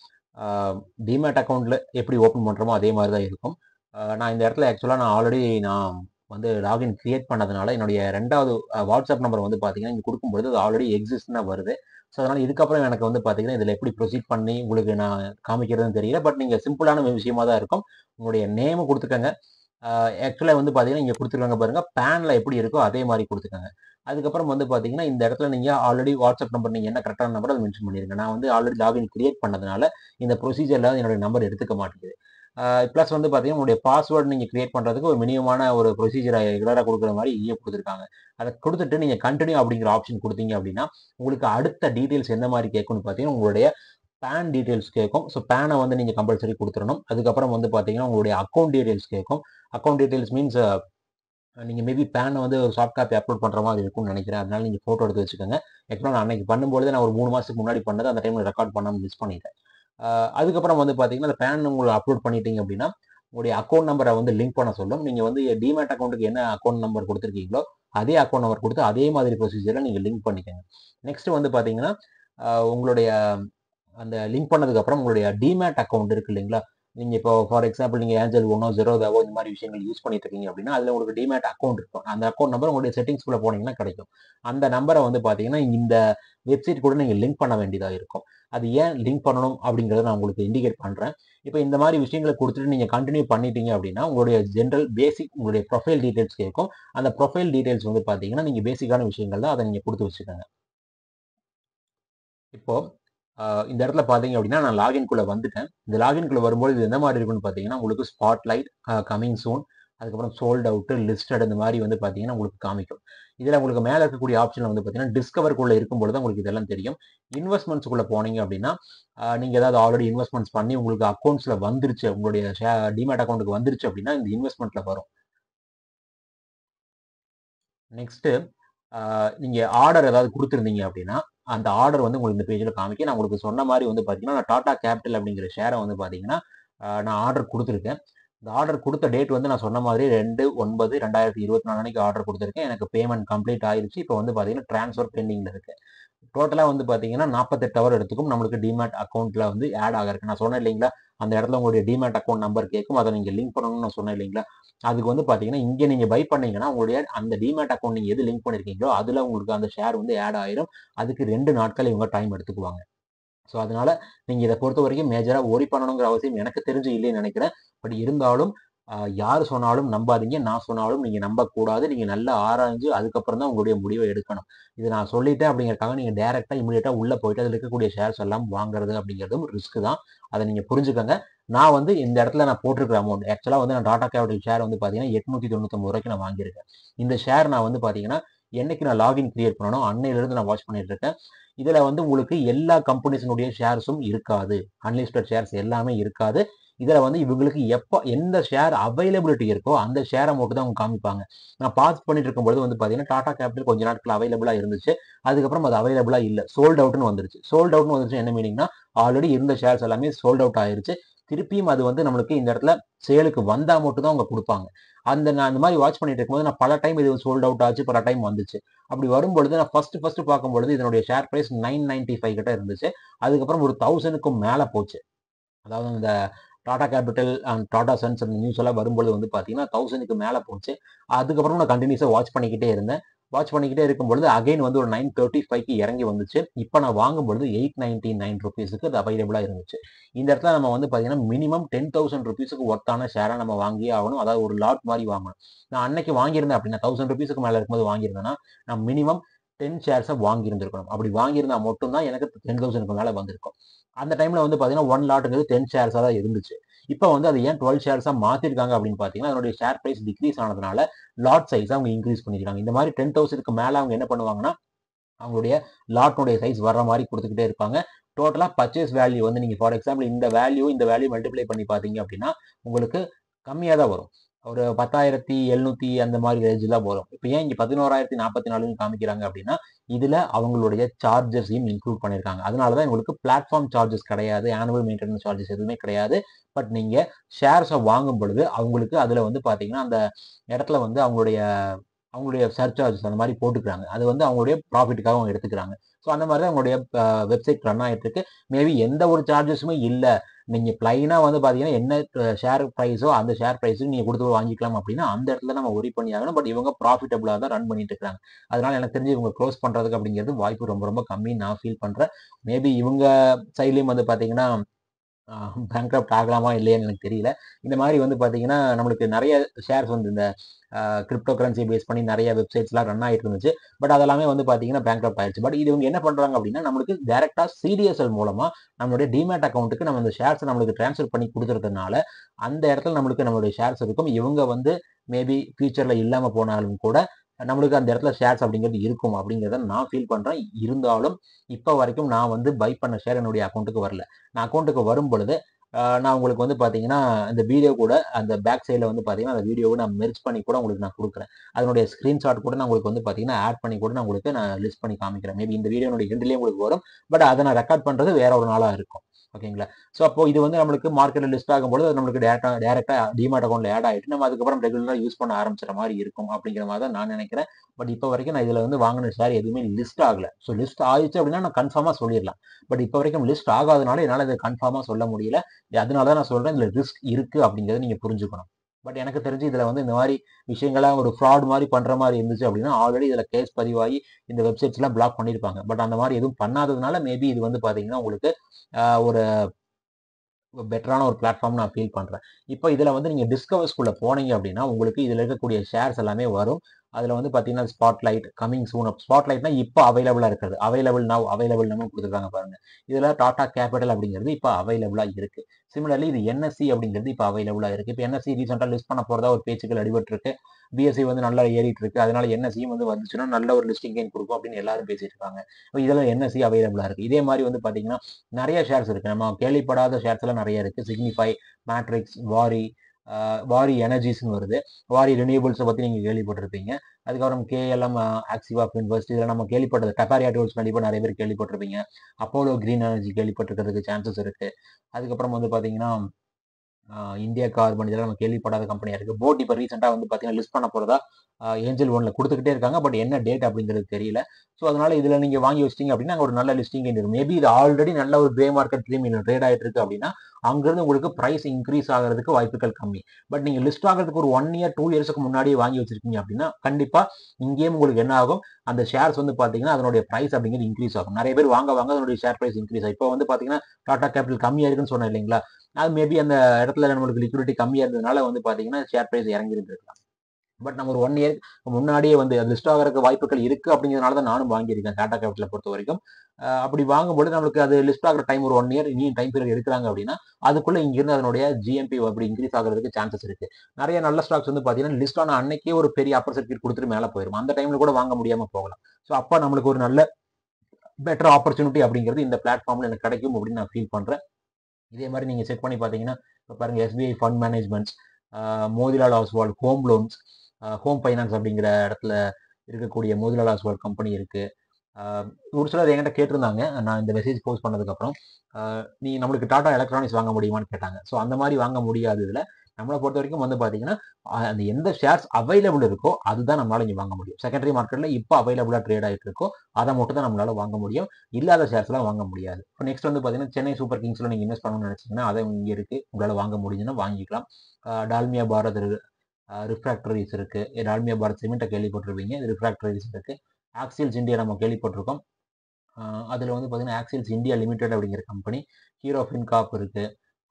டிமேட் அக்கௌண்ட்டில் எப்படி ஓப்பன் பண்ணுறோமோ அதே மாதிரி தான் இருக்கும். நான் இந்த இடத்துல ஆக்சுவலாக நான் ஆல்ரெடி நான் வந்து லாகின் கிரியேட் பண்ணதுனால என்னுடைய ரெண்டாவது வாட்ஸ்அப் நம்பர் வந்து பார்த்தீங்கன்னா இங்கே கொடுக்கும்போது அது ஆல்ரெடி எக்ஸிஸ்ட்னா வருது. ஸோ அதனால் இதுக்கப்புறம் எனக்கு வந்து பார்த்தீங்கன்னா இதில் எப்படி ப்ரொசீட் பண்ணி உங்களுக்கு நான் காமிக்கிறதுன்னு தெரியல. பட் நீங்கள் சிம்பிளான விஷயமா தான் இருக்கும். உங்களுடைய நேமு கொடுத்துக்கங்க. ஆக்சுவலாக வந்து பார்த்தீங்கன்னா இங்கே கொடுத்துருக்காங்க பாருங்கள், பேனில் எப்படி இருக்கோ அதே மாதிரி கொடுத்துக்கோங்க. அதுக்கப்புறம் வந்து பார்த்தீங்கன்னா இந்த இடத்துல நீங்கள் ஆல்ரெடி வாட்ஸ்அப் நம்பர் நீங்கள் என்ன கரெக்டான நம்பர் அதை மென்ஷன் பண்ணிடுங்க. நான் வந்து ஆல்ரெடி லாகின் கிரியேட் பண்ணதுனால இந்த ப்ரொசீஜரில் என்னுடைய நம்பர் எடுத்துக்க மாட்டேங்குது. ப்ளஸ் வந்து பார்த்தீங்கன்னா உங்களுடைய பாஸ்வேர்டு நீங்கள் கிரியேட் பண்ணுறதுக்கு ஒரு மினிமமான ஒரு ப்ரொசீஜரை ரெகுலராக கொடுக்குற மாதிரி இங்கே கொடுத்துருக்காங்க. அதை கொடுத்துட்டு நீங்கள் கண்டினியூ அப்படிங்கிற ஆப்ஷன் கொடுத்தீங்க அப்படின்னா உங்களுக்கு அடுத்த டீட்டெயில்ஸ் எந்த மாதிரி கேட்கும்னு பார்த்தீங்கன்னா உங்களுடைய பேன் டீட்டெயில்ஸ் கேட்கும். ஸோ பேனை வந்து நீங்கள் கம்பல்சரி கொடுத்துடணும். அதுக்கப்புறம் வந்து பார்த்தீங்கன்னா உங்களுடைய அக்கௌண்ட் டீட்டெயில்ஸ் கேட்கும். அக்கௌண்ட் டீட்டெயில்ஸ் மீன்ஸ் நீங்கள் மேபி பேனை வந்து ஒரு சாஃப்ட் காப்பி அப்லோட் பண்ணுற மாதிரி இருக்கும்னு நினைக்கிறேன். அதனால நீங்கள் ஃபோட்டோ எடுத்து வச்சுக்கோங்க. ஆக்சுவலாக நான் அன்னைக்கு பண்ணும்போது நான் ஒரு மூணு மாதத்துக்கு முன்னாடி பண்ணது, அந்த டைமில் ரெக்கார்ட் பண்ணாமல் மிஸ் பண்ணிட்டேன். அதுக்கப்புறம் வந்து பார்த்தீங்கன்னா அந்த பேன் உங்களை அப்லோட் பண்ணிட்டீங்க அப்படின்னா உங்களுடைய அக்கௌண்ட் நம்பரை வந்து லிங்க் பண்ண சொல்லும். நீங்கள் வந்து டிமேட் அக்கௌண்ட்டுக்கு என்ன அக்கௌண்ட் நம்பர் கொடுத்துருக்கீங்களோ அதே அக்கௌண்ட் நம்பர் கொடுத்து அதே மாதிரி ப்ரொசீஜரில் நீங்கள் லிங்க் பண்ணிக்கோங்க. நெக்ஸ்ட் வந்து பார்த்தீங்கன்னா உங்களுடைய அந்த லிங்க் பண்ணதுக்கப்புறம் உங்களுடைய டிமேட் அக்கௌண்ட் இருக்கு இல்லைங்களா, நீங்கள் இப்போ ஃபார் எக்ஸாம்பிள் நீங்கள் ஏஞ்சல் ஒன்னோ ஜெரோதாவோ இந்த மாதிரி விஷயங்கள் யூஸ் பண்ணிட்டு இருக்கீங்க அப்படின்னா அதில் உங்களுக்கு டிமேட் அக்கௌண்ட் இருக்கும். அந்த அக்கௌண்ட் நம்பர் உங்களுடைய செட்டிங்ஸ்குள்ளே போனீங்கன்னா கிடைக்கும். அந்த நம்பரை வந்து பார்த்தீங்கன்னா இந்த வெப்சைட் கூட நீங்கள் லிங்க் பண்ண வேண்டியதாக இருக்கும். அது ஏன் லிங்க் பண்ணணும் அப்படிங்கிறத நான் உங்களுக்கு இண்டிகேட் பண்ணுறேன். இப்போ இந்த மாதிரி விஷயங்களை கொடுத்துட்டு நீங்கள் கண்டினியூ பண்ணிட்டீங்க அப்படின்னா உங்களுடைய ஜென்ரல் பேசிக் உங்களுடைய ப்ரொஃபைல் டீடைல்ஸ் கேட்கும். அந்த ப்ரொஃபைல் டீடைல்ஸ் வந்து பார்த்தீங்கன்னா நீங்கள் பேசிக்கான விஷயங்கள் தான், அதை நீங்கள் கொடுத்து வச்சுக்கோங்க. இப்போ ஆஹ் இந்த இடத்துல பார்த்தீங்க அப்படின்னா நான் லாகின்குள்ளே வந்துட்டேன். இந்த லாகின்குள்ளே வரும்போது இது என்ன மாதிரி இருக்குன்னு பார்த்தீங்கன்னா உங்களுக்கு ஸ்பாட்லைட், கமிங் சூன், அதுக்கப்புறம் சோல்ட் அவுட், லிஸ்டட் இந்த மாதிரி வந்து பார்த்தீங்கன்னா உங்களுக்கு காமிக்கும். இதில் உங்களுக்கு மேலே இருக்கக்கூடிய ஆப்ஷன் வந்து பார்த்தீங்கன்னா டிஸ்கவருக்குள்ளே இருக்கும்போது தான் உங்களுக்கு இதெல்லாம் தெரியும். இன்வெஸ்ட்மெண்ட்ஸ்குள்ளே போனீங்க அப்படின்னா நீங்கள் ஏதாவது ஆல்ரெடி இன்வெஸ்ட்மெண்ட்ஸ் பண்ணி உங்களுக்கு அக்கௌண்ட்ஸில் வந்துருச்சு, உங்களுடைய டிமேட் அக்கௌண்ட்டுக்கு வந்துருச்சு அப்படின்னா இந்த இன்வெஸ்ட்மெண்ட்டில் வரும். நெக்ஸ்ட்டு நீங்கள் ஆர்டர் ஏதாவது கொடுத்துருந்தீங்க அப்படின்னா அந்த ஆர்டர் வந்து உங்களுக்கு இந்த பேஜில் காமிக்க. நான் உங்களுக்கு சொன்ன மாதிரி வந்து பார்த்தீங்கன்னா நான் டாடா கேபிட்டல் அப்படிங்கிற ஷேரை வந்து பார்த்தீங்கன்னா நான் ஆர்டர் கொடுத்துருக்கேன். இந்த ஆர்டர் கொடுத்த டேட் வந்து நான் சொன்ன மாதிரி ரெண்டு ஒன்பது ரெண்டாயிரத்தி இருபத்தி நாலு அன்னைக்கு ஆர்டர் கொடுத்துருக்கேன். எனக்கு பேமெண்ட் கம்ப்ளீட் ஆயிடுச்சு. இப்போ வந்து பார்த்தீங்கன்னா ட்ரான்ஸ்ஃபர் பெண்டிங்கில் இருக்குது. டோட்டலாக வந்து பார்த்தீங்கன்னா நாற்பத்தெட்டு ஹவர் எடுத்துக்கும் நம்மளுக்கு டிமேட் அக்கௌண்ட்டில் வந்து ஆட் ஆகிருக்கு. நான் சொன்னேன் இல்லைங்களா, அந்த இடத்துல உங்களுடைய டிமேட் அக்கௌண்ட் நம்பர் கேட்கும், அதை நீங்கள் லிங்க் பண்ணணும்னு நான் சொன்னேன் இல்லைங்களா. அதுக்கு வந்து பார்த்தீங்கன்னா இங்கே நீங்கள் பை பண்ணீங்கன்னா உங்களுடைய அந்த டிமேட் அக்கௌண்ட் நீங்கள் எது லிங்க் பண்ணியிருக்கீங்களோ அதில் உங்களுக்கு அந்த ஷேர் வந்து ஆட் ஆயிரும். அதுக்கு ரெண்டு நாட்கள் இவங்க டைம் எடுத்துக்குவாங்க. ஸோ அதனால நீங்கள் இதை பொறுத்த வரைக்கும் மேஜராக ஒரி பண்ணணுங்கிற அவசியம் எனக்கு தெரிஞ்சு இல்லைன்னு நினைக்கிறேன். பட் இருந்தாலும் யார் சொன்னாலும் நம்பாதீங்க, நான் சொன்னாலும் நீங்கள் நம்பக்கூடாது. நீங்கள் நல்லா ஆராய்ஞ்சு அதுக்கப்புறம் தான் உங்களுடைய முடிவை எடுக்கணும். இது நான் சொல்லிட்டேன் அப்படிங்கிறக்காக நீங்கள் டேரெக்டாக இமீடியட்டாக உள்ளே போயிட்டு அதில் இருக்கக்கூடிய ஷேர்ஸ் எல்லாம் வாங்குறது அப்படிங்கிறதும் ரிஸ்க் தான். அதை நீங்கள் புரிஞ்சுக்கோங்க. நான் வந்து இந்த இடத்துல நான் போட்டிருக்கிற அமௌண்ட் ஆக்சுவலாக வந்து நான் டாடா கேபிட்டல் ஷேர் வந்து பார்த்தீங்கன்னா எட்நூற்றி தொண்ணூத்தொம்பது ரூபாய்க்கு நான் வாங்கியிருக்கேன். இந்த ஷேர் நான் வந்து பார்த்தீங்கன்னா என்னைக்கு நான் லாகின் கிரியேட் பண்ணணும் அன்னையிலிருந்து நான் வாட்ச் பண்ணிட்டு இருக்கேன். இதுல வந்து உங்களுக்கு எல்லா கம்பெனிஸினுடைய ஷேர்ஸும் இருக்காது, அன்லிஸ்டட் ஷேர்ஸ் எல்லாமே இருக்காது. இதுல வந்து இவங்களுக்கு எப்போ எந்த ஷேர் அவைலபிலிட்டி இருக்கோ அந்த ஷேரை மட்டும் தான் அவங்க காமிப்பாங்க. நான் பாஸ் பண்ணிட்டு இருக்கும்போது வந்து பாத்தீங்கன்னா டாடா கேபிட்டல் கொஞ்ச நாட்கள் அவைலபிளா இருந்துச்சு, அதுக்கப்புறம் அது அவைலபிளா இல்ல, சோல்ட் அவுட்னு வந்துருச்சு. சோல்ட் அவுட்னு வந்துருச்சு என்ன மீனிங்னா ஆல்ரெடி இருந்த ஷேர்ஸ் எல்லாமே சோல்ட் அவுட் ஆயிருச்சு. திருப்பியும் அது வந்து நம்மளுக்கு இந்த இடத்துல சேலுக்கு வந்தா மட்டும் தான் அவங்க கொடுப்பாங்க. அந்த நான் இந்த மாதிரி வாட்ச் பண்ணிட்டு இருக்கும்போது நான் பல டைம் இது சோல்ட் அவுட் ஆச்சு, பல டைம் வந்துச்சு. அப்படி வரும்பொழுது நான் ஃபர்ஸ்ட் ஃபர்ஸ்ட் பார்க்கும்பொழுது இதனுடைய share price nine ninety five கிட்ட இருந்துச்சு. அதுக்கப்புறம் ஒரு தௌசண்ட்க்கும் மேல போச்சு. அதாவது இந்த Tata capital and Tata sons அந்த நியூஸ் எல்லாம் வரும்போது வந்து பார்த்தீங்கன்னா தௌசண்ட்க்கு மேலே போச்சு. அதுக்கப்புறம் நான் கண்டினியூஸாக வாட்ச் பண்ணிக்கிட்டே இருந்தேன். வாட்ச் பண்ணிக்கிட்டே இருக்கும்பொழுது அகைன் வந்து ஒரு நைன் தேர்ட்டி ஃபைவ்க்கு இறங்கி வந்துச்சு. இப்போ நான் வாங்கும்பொழுது எயிட் நைன்டி நைன் ருபீஸுக்கு அது அவைலபிளாக இருந்துச்சு. இந்த இடத்துல நம்ம வந்து பார்த்தீங்கன்னா மினிமம் டென் தௌசண்ட் ருபீஸுக்கு ஒர்த்தான ஷேரை நம்ம வாங்கியே ஆகணும். அதாவது ஒரு லாட் மாதிரி வாங்கணும். நான் அன்னைக்கு வாங்கியிருந்தேன் அப்படின்னா தௌசண்ட் ருபீஸுக்கு மேலே இருக்கும்போது வாங்கியிருந்தேன்னா நான் மினிமம் டென் ஷேர்ஸை வாங்கியிருந்திருக்கணும். அப்படி வாங்கியிருந்தா மட்டும்தான் எனக்கு டென் தௌசண்ட்க்கு மேலே வந்திருக்கும். அந்த டைம்ல வந்து பார்த்தீங்கன்னா ஒன் லாட்டுங்கிறது டென் ஷேர்ஸாக தான் இருந்துச்சு. இப்போ வந்து அது ஏன் டுவெல் ஷேர்ஸாக மாற்றிருக்காங்க அப்படின்னு பார்த்தீங்கன்னா அதனுடைய ஷேர் ப்ரைஸ் டிக்ரீஸ் ஆனதுனால லாட் சைஸ் அவங்க இன்க்ரீஸ் பண்ணிருக்காங்க. இந்த மாதிரி டென் தௌசண்ட்க்கு மேலே அவங்க என்ன பண்ணுவாங்கன்னா அவங்களுடைய லாட்னுடைய சைஸ் வர்ற மாதிரி கொடுத்துக்கிட்டே இருப்பாங்க. டோட்டலாக பர்ச்சேஸ் வேல்யூ வந்து நீங்கள் ஃபார் எக்ஸாம்பிள் இந்த வேல்யூ இந்த வேல்யூ மல்டிப்ளை பண்ணி பார்த்தீங்க அப்படின்னா உங்களுக்கு கம்மியாக தான் வரும். ஒரு பத்தாயிரத்தி எழுநூத்தி அந்த மாதிரி ரேஞ்சில் தான் வரும். இப்போ ஏன் இங்கே பதினோராயிரத்தி நாற்பத்தி நாலுன்னு காமிக்கிறாங்க அப்படின்னா இதில் அவங்களுடைய சார்ஜஸையும் இன்க்ளூட் பண்ணியிருக்காங்க. அதனால தான் உங்களுக்கு பிளாட்ஃபார்ம் சார்ஜஸ் கிடையாது, ஆனுவல் மெயின்டெனன்ஸ் சார்ஜஸ் எதுவுமே கிடையாது. பட் நீங்கள் ஷேர்ஸை வாங்கும் பொழுது அவங்களுக்கு அதில் வந்து பார்த்தீங்கன்னா அந்த இடத்துல வந்து அவங்களுடைய அவங்களுடைய சர்சார்ஜஸ் அந்த மாதிரி போட்டுக்கிறாங்க. அது வந்து அவங்களுடைய ப்ராஃபிட்டுக்காக அவங்க எடுத்துக்கிறாங்க. ஸோ அந்த மாதிரி தான் அவங்களுடைய வெப்சைட் ரன் ஆகிட்டு இருக்கு. மேபி எந்த ஒரு சார்ஜஸுமே இல்லை, நீங்கள் பிளைனாக வந்து பார்த்தீங்கன்னா என்ன ஷேர் ப்ரைஸோ அந்த ஷேர் ப்ரைஸுக்கு நீங்கள் கொடுத்து வாங்கிக்கலாம் அப்படின்னா அந்த இடத்துல நம்ம ஒரி பண்ணி ஆகணும். பட் இவங்க ப்ராஃபிட்டபுளாக தான் ரன் பண்ணிட்டு இருக்காங்க. அதனால எனக்கு தெரிஞ்சு இவங்க க்ளோஸ் பண்ணுறதுக்கு அப்படிங்கிறது வாய்ப்பு ரொம்ப ரொம்ப கம்மின்னு நான் ஃபீல் பண்ணுறேன். மேபி இவங்க சைட்லேயும் வந்து பார்த்தீங்கன்னா பேங்க்ரப்ட் ஆகலாமா இல்லையான்னு எனக்கு தெரியல. இந்த மாதிரி வந்து பார்த்தீங்கன்னா நம்மளுக்கு நிறைய ஷேர்ஸ் வந்து இந்த கிரிப்டோ கரன்சி பேஸ் பண்ணி நிறைய வெப்சைட்ஸ்லாம் ரன் ஆகிட்டு இருந்துச்சு. பட் அதெல்லாமே வந்து பார்த்தீங்கன்னா பேங்க்ரப்ட் ஆயிடுச்சு. பட் இது இவங்க என்ன பண்ணுறாங்க அப்படின்னா நம்மளுக்கு டேரெக்டாக சிடிஎஸ்எல் மூலமாக நம்மளுடைய டிமேட் அக்கௌண்ட்டுக்கு நம்ம அந்த ஷேர்ஸை நம்மளுக்கு ட்ரான்ஸ்ஃபர் பண்ணி கொடுத்துறதுனால அந்த இடத்துல நம்மளுக்கு நம்மளுடைய ஷேர்ஸ் இருக்கும். இவங்க வந்து மேபி ஃபியூச்சரில் இல்லாமல் போனாலும் கூட நம்மளுக்கு அந்த இடத்துல ஷேர்ஸ் அப்படிங்கிறது இருக்கும் அப்படிங்கிறத நான் ஃபீல் பண்ணுறேன். இருந்தாலும் இப்போ வரைக்கும் நான் வந்து பை பண்ண ஷேர் என்னுடைய அக்கௌண்ட்டுக்கு வரல. நான் அக்கௌண்ட்டுக்கு வரும் பொழுது நான் உங்களுக்கு வந்து பார்த்தீங்கன்னா இந்த வீடியோ கூட அந்த பேக் சைடில் வந்து பார்த்தீங்கன்னா அந்த வீடியோவை நான் மெர்ஜ் பண்ணி கூட உங்களுக்கு நான் கொடுக்குறேன். அதனுடைய ஸ்க்ரீன்ஷாட் கூட நான் உங்களுக்கு வந்து பார்த்தீங்கன்னா ஆட் பண்ணி கூட நான் உங்களுக்கு நான் லிஸ்ட் பண்ணி காமிக்கிறேன். மேபி இந்த வீடியோனுடைய எண்ட்லேயே உங்களுக்கு வரும். பட் அதை நான் ரெக்கார்ட் பண்ணுறது வேற ஒரு நாளாக இருக்கும். ஓகேங்களா. ஸோ அப்போ இது வந்து நம்மளுக்கு மார்க்கெட்டில் லிஸ்ட் ஆகும்போது அது நம்மளுக்கு டேரக்டா டேரெக்டாக டிமேட் அக்கௌண்ட்டில் ஆட் ஆகிட்டு நம்ம அதுக்கப்புறம் ரெகுலராக யூஸ் பண்ண ஆரம்பிச்சிட மாதிரி இருக்கும் அப்படிங்கிற மாதிரி தான் நான் நினைக்கிறேன். பட் இப்போ வரைக்கும் நான் இதில் வந்து வாங்கின ஷேர் எதுவுமே லிஸ்ட் ஆகலை. ஸோ லிஸ்ட் ஆயிடுச்சு அப்படின்னா நான் கன்ஃபார்மாக சொல்லிடலாம். பட் இப்போ வரைக்கும் லிஸ்ட் ஆகாதனால என்னால் இதை கன்ஃபார்மாக சொல்ல முடியல. அதனால தான் நான் சொல்கிறேன் இதில் ரிஸ்க் இருக்குது அப்படிங்கிறத நீங்கள் புரிஞ்சுக்கணும். பட் எனக்கு தெரிஞ்சு இதில் வந்து இந்த மாதிரி விஷயங்கள்லாம் ஒரு ஃப்ராட் மாதிரி பண்ணுற மாதிரி இருந்துச்சு அப்படின்னா ஆல்ரெடி இதில் கேஸ் பதிவாகி இந்த வெப்சைட்ஸ்லாம் பிளாக் பண்ணியிருப்பாங்க. பட் அந்த மாதிரி எதுவும் பண்ணாததுனால மேபி இது வந்து பார்த்தீங்கன்னா உங்களுக்கு ஒரு பெட்டரான ஒரு பிளாட்ஃபார்ம் நான் ஃபீல் பண்ணுறேன். இப்போ இதில் வந்து நீங்கள் டிஸ்கவர்ஸ்குள்ளே போனீங்க அப்படின்னா உங்களுக்கு இதில் இருக்கக்கூடிய ஷேர்ஸ் எல்லாமே வரும். அதில் வந்து பார்த்தீங்கன்னா ஸ்பாட்லைட் கமிங் சூன் அப் ஸ்பாட்லைட்னா இப்போ அவைலபிளாக இருக்கிறது அவைலபிள் நவ் அவைலபிள் நம்ம கொடுத்துருக்காங்க பாருங்க. இதில் டாடா கேபிட்டல் அப்படிங்கிறது இப்போ அவைலபிளாக இருக்கு. சிமிலர்லி இது என்எஸ்சி அப்படிங்கிறது இப்போ அவைலபிளாக இருக்கு. இப்போ என்எஸ்சி ரீசெண்டாக லிஸ்ட் பண்ண போகிறதா ஒரு பேச்சுக்கள் அடிபட்டு இருக்கு. பிஎஸ்சி வந்து நல்லா ஏறிட்டு இருக்கு. அதனால என்எஸ்சியும் வந்து வந்துச்சுன்னா நல்ல ஒரு லிஸ்டிங் கெயின் கொடுக்கும் அப்படின்னு எல்லாரும் பேசிட்டு இருக்காங்க. இதெல்லாம் என்எஸ்சி அவைலபிளாக இருக்கு. இதே மாதிரி வந்து பார்த்தீங்கன்னா நிறைய ஷேர்ஸ் இருக்கு. நம்ம கேள்விப்படாத ஷேர்ஸ் எல்லாம் நிறைய இருக்கு. சிக்னிஃபை, மேட்ரிக்ஸ், வாரி, வாரி எனர்ஜிஸ்னு வருது. வாரி ரினியூபிள்ஸை பற்றி நீங்கள் கேள்விப்பட்டிருப்பீங்க. அதுக்கப்புறம் கேஎல்எம், ஆக்சிவா இன்வெஸ்ட், இதில் நம்ம கேள்விப்பட்டது டெபாரியா டூல்ஸ் கண்டிப்பாக நிறைய பேர் கேள்விப்பட்டிருப்பீங்க. அப்போலோ கிரீன் எனர்ஜி கேள்விப்பட்டிருக்கிறதுக்கு சான்சஸ் இருக்கு. அதுக்கப்புறம் வந்து பார்த்தீங்கன்னா இந்தியா கார்பன், இதெல்லாம் நம்ம கேள்விப்படாத கம்பெனியாக இருக்குது. போட் இப்போ ரீசெண்டாக வந்து பார்த்தீங்கன்னா லிஸ்ட் பண்ண போகிறதா ஏஞ்சல் ஒன்ல கொடுத்துக்கிட்டே இருக்காங்க. பட் என்ன டேட் அப்படிங்கிறது தெரியல. ஸோ அதனால இதில் நீங்கள் வாங்கி வச்சிட்டீங்க அப்படின்னா ஒரு நல்ல லிஸ்டிங் இருக்கும். மேபி இது ஆல்ரெடி நல்ல ஒரு கிரே மார்க்கெட் ப்ரீமியம் ட்ரேட் ஆகிட்டு இருக்கு அப்படின்னா அங்கிருந்து உங்களுக்கு ப்ரைஸ் இன்க்ரீஸ் ஆகிறதுக்கு வாய்ப்புகள் கம்மி. பட் நீங்கள் லிஸ்ட் ஆகிறதுக்கு ஒரு ஒன் இயர் டூ இயர்ஸ்க்கு முன்னாடியே வாங்கி வச்சிருக்கீங்க அப்படின்னா கண்டிப்பாக இங்கேயும் உங்களுக்கு என்ன ஆகும், அந்த ஷேர்ஸ் வந்து பார்த்தீங்கன்னா அதனுடைய ப்ரைஸ் அப்படிங்கிறது இன்க்ரீஸ் ஆகும். நிறைய பேர் வாங்க வாங்க அதனுடைய ஷேர் ப்ரைஸ் இன்க்ரீஸ் ஆகும். இப்போ வந்து பார்த்தீங்கன்னா டாடா கேபிட்டல் கம்மியாக இருக்குன்னு சொன்னேன் இல்லைங்களா, அது மேபி அந்த இடத்துல நம்மளுக்கு லிக்விடிட்டி கம்மியாக இருந்ததுனால வந்து பார்த்தீங்கன்னா ஷேர் ப்ரைஸ் இறங்கி இருந்திருக்கலாம். பட் நம்ம ஒரு ஒன் இயர் முன்னாடியே வந்து லிஸ்ட் ஆகிறதுக்கு வாய்ப்புகள் இருக்கு அப்படிங்கிறதுனால தான் நானும் வாங்கியிருக்கேன் டாடா கேபிட்டலை பொறுத்த வரைக்கும். அப்படி வாங்கும்போது நம்மளுக்கு அது லிஸ்ட் ஆகிற டைம் ஒரு ஒன் இயர் இனியும் டைம் பீரியட் எடுக்கிறாங்க அப்படின்னா அதுக்குள்ள இங்கிருந்து அதனுடைய ஜிஎம்பி அப்படி இன்க்ரீஸ் ஆகிறதுக்கு சான்சஸ் இருக்கு. நிறைய நல்ல ஸ்டாக்ஸ் வந்து பார்த்தீங்கன்னா லிஸ்ட் ஆன அன்னைக்கே ஒரு பெரிய அப்பர் சர்க்யூட் கொடுத்துட்டு மேலே போயிடும். அந்த டைம்ல கூட வாங்க முடியாம போகலாம். ஸோ அப்போ நம்மளுக்கு ஒரு நல்ல பெட்டர் ஆப்பர்ச்சுனிட்டி அப்படிங்கிறது இந்த பிளாட்ஃபார்ம்ல எனக்கு கிடைக்கும் அப்படின்னு நான் ஃபீல் பண்றேன். இதே மாதிரி நீங்க செக் பண்ணி பார்த்தீங்கன்னா இப்போ பாருங்க SBI fund managements, Motilal Oswal home loans, home finance அப்படிங்கிற இடத்துல இருக்கக்கூடிய மோதிலால் ஆஸ்வால் கம்பெனி இருக்கு. ஒரு சிலர் என்கிட்ட கேட்டிருந்தாங்க நான் இந்த மெசேஜ் போஸ்ட் பண்ணதுக்கப்புறம், நீ நம்மளுக்கு டாடா எலக்ட்ரானிக்ஸ் வாங்க முடியுமான்னு கேட்டாங்க. ஸோ அந்த மாதிரி வாங்க முடியாது. இதில் நம்மளை பொறுத்த வரைக்கும் வந்து பார்த்தீங்கன்னா அந்த எந்த ஷேர்ஸ் அவைலபிள் இருக்கோ அதுதான் நம்மளால இங்கே வாங்க முடியும். செகண்டரி மார்க்கெட்டில் இப்போ அவைலபிளாக ட்ரேட் ஆகிட்டு இருக்கோ அதை மட்டும் தான் நம்மளால வாங்க முடியும். இல்லாத ஷேர்ஸ்லாம் வாங்க முடியாது. இப்போ நெக்ஸ்ட் வந்து பார்த்தீங்கன்னா சென்னை சூப்பர் கிங்ஸில் நீங்கள் இன்வெஸ்ட் பண்ணணும்னு நினச்சிங்கன்னா அதை இங்கே இருக்குது, உங்களால் வாங்க முடிஞ்சுன்னா வாங்கிக்கலாம். டால்மியா பாரத் ரிஃப்ராக்டரிஸ் இருக்கு. டால்மியா பாரத் சிமெண்ட்டை கேள்விப்பட்டிருப்பீங்க, இது ரிஃப்ராக்டரிஸ் இருக்கு. ஆக்சில்ஸ் இந்தியா நம்ம கேள்விப்பட்டிருக்கோம். அதில் வந்து பார்த்தீங்கன்னா ஆக்சில்ஸ் இந்தியா லிமிடெட் அப்படிங்கிற கம்பெனி, ஹீரோ ஃபின்காப் இருக்கு,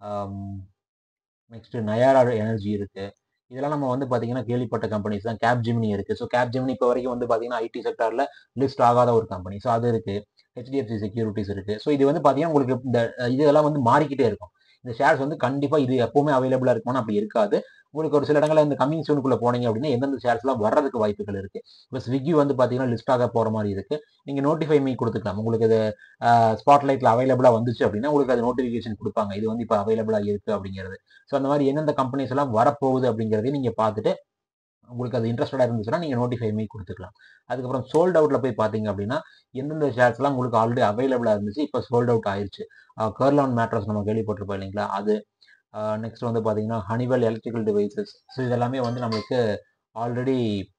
நெக்ஸ்ட் நயாரா எனர்ஜி இருக்கு. இதெல்லாம் நம்ம வந்து பார்த்தீங்கன்னா கேள்விப்பட்ட கம்பெனிஸ் தான். கேப் ஜெமினி இருக்கு. ஸோ கேப் ஜெமினி இப்போ வரைக்கும் வந்து பார்த்தீங்கன்னா ஐடி செக்டர்ல லிஸ்ட் ஆகாத ஒரு கம்பெனி. ஸோ அது இருக்கு. ஹெச்டிஎஃப்சி செக்யூரிட்டிஸ் இருக்கு. ஸோ இது வந்து பார்த்தீங்கன்னா உங்களுக்கு இந்த இதெல்லாம் வந்து மாறிக்கிட்டே இருக்கும். இந்த ஷேர்ஸ் வந்து கண்டிப்பா இது எப்பவுமே அவைலபிளா இருக்குமானா அப்படி இருக்காது. உங்களுக்கு ஒரு சில இடங்கள்ல இந்த கமிங் சூனுக்குள்ள போனீங்க அப்படின்னா எந்தெந்த ஷேர்ஸ்லாம் வர்றதுக்கு வாய்ப்புகள் இருக்கு. இப்போ ஸ்விக்கி வந்து பாத்தீங்கன்னா லிஸ்ட் ஆக போற மாதிரி இருக்கு. நீங்க நோட்டிஃபை மீ கொடுத்துக்கலாம். உங்களுக்கு இது ஸ்பாட்லைட்ல அவைலபிளா வந்துச்சு அப்படின்னா உங்களுக்கு அது நோட்டிபிகேஷன் கொடுப்பாங்க, இது வந்து இப்போ அவைலபிளா இருக்கு அப்படிங்கிறது. ஸோ அந்த மாதிரி எந்தெந்த கம்பெனிஸ் எல்லாம் வரப்போகுது அப்படிங்கிறதையும் நீங்க பார்த்துட்டு உங்களுக்கு அது இன்ட்ரெஸ்டடா இருந்துச்சுன்னா நீங்க நோட்டிஃபை மீ கொடுத்துக்கலாம். அதுக்கப்புறம் சோல்ட் அவுட்ல போய் பாத்தீங்க அப்படின்னா எந்தெந்த ஷேர்ஸ் எல்லாம் உங்களுக்கு ஆல்ரெடி அவைலபிளா இருந்துச்சு இப்போ சோல்ட் அவுட் ஆயிருச்சு. கர்லான் மேட்ரஸ் நம்ம கேள்விப்பட்டிருப்போம் இல்லைங்களா, அது. நெக்ஸ்ட் வந்து பாத்தீங்கன்னா ஹனிவெல் எலக்ட்ரிக்கல் டிவைசஸ். ஸோ இதெல்லாமே வந்து நம்மளுக்கு ஆல்ரெடி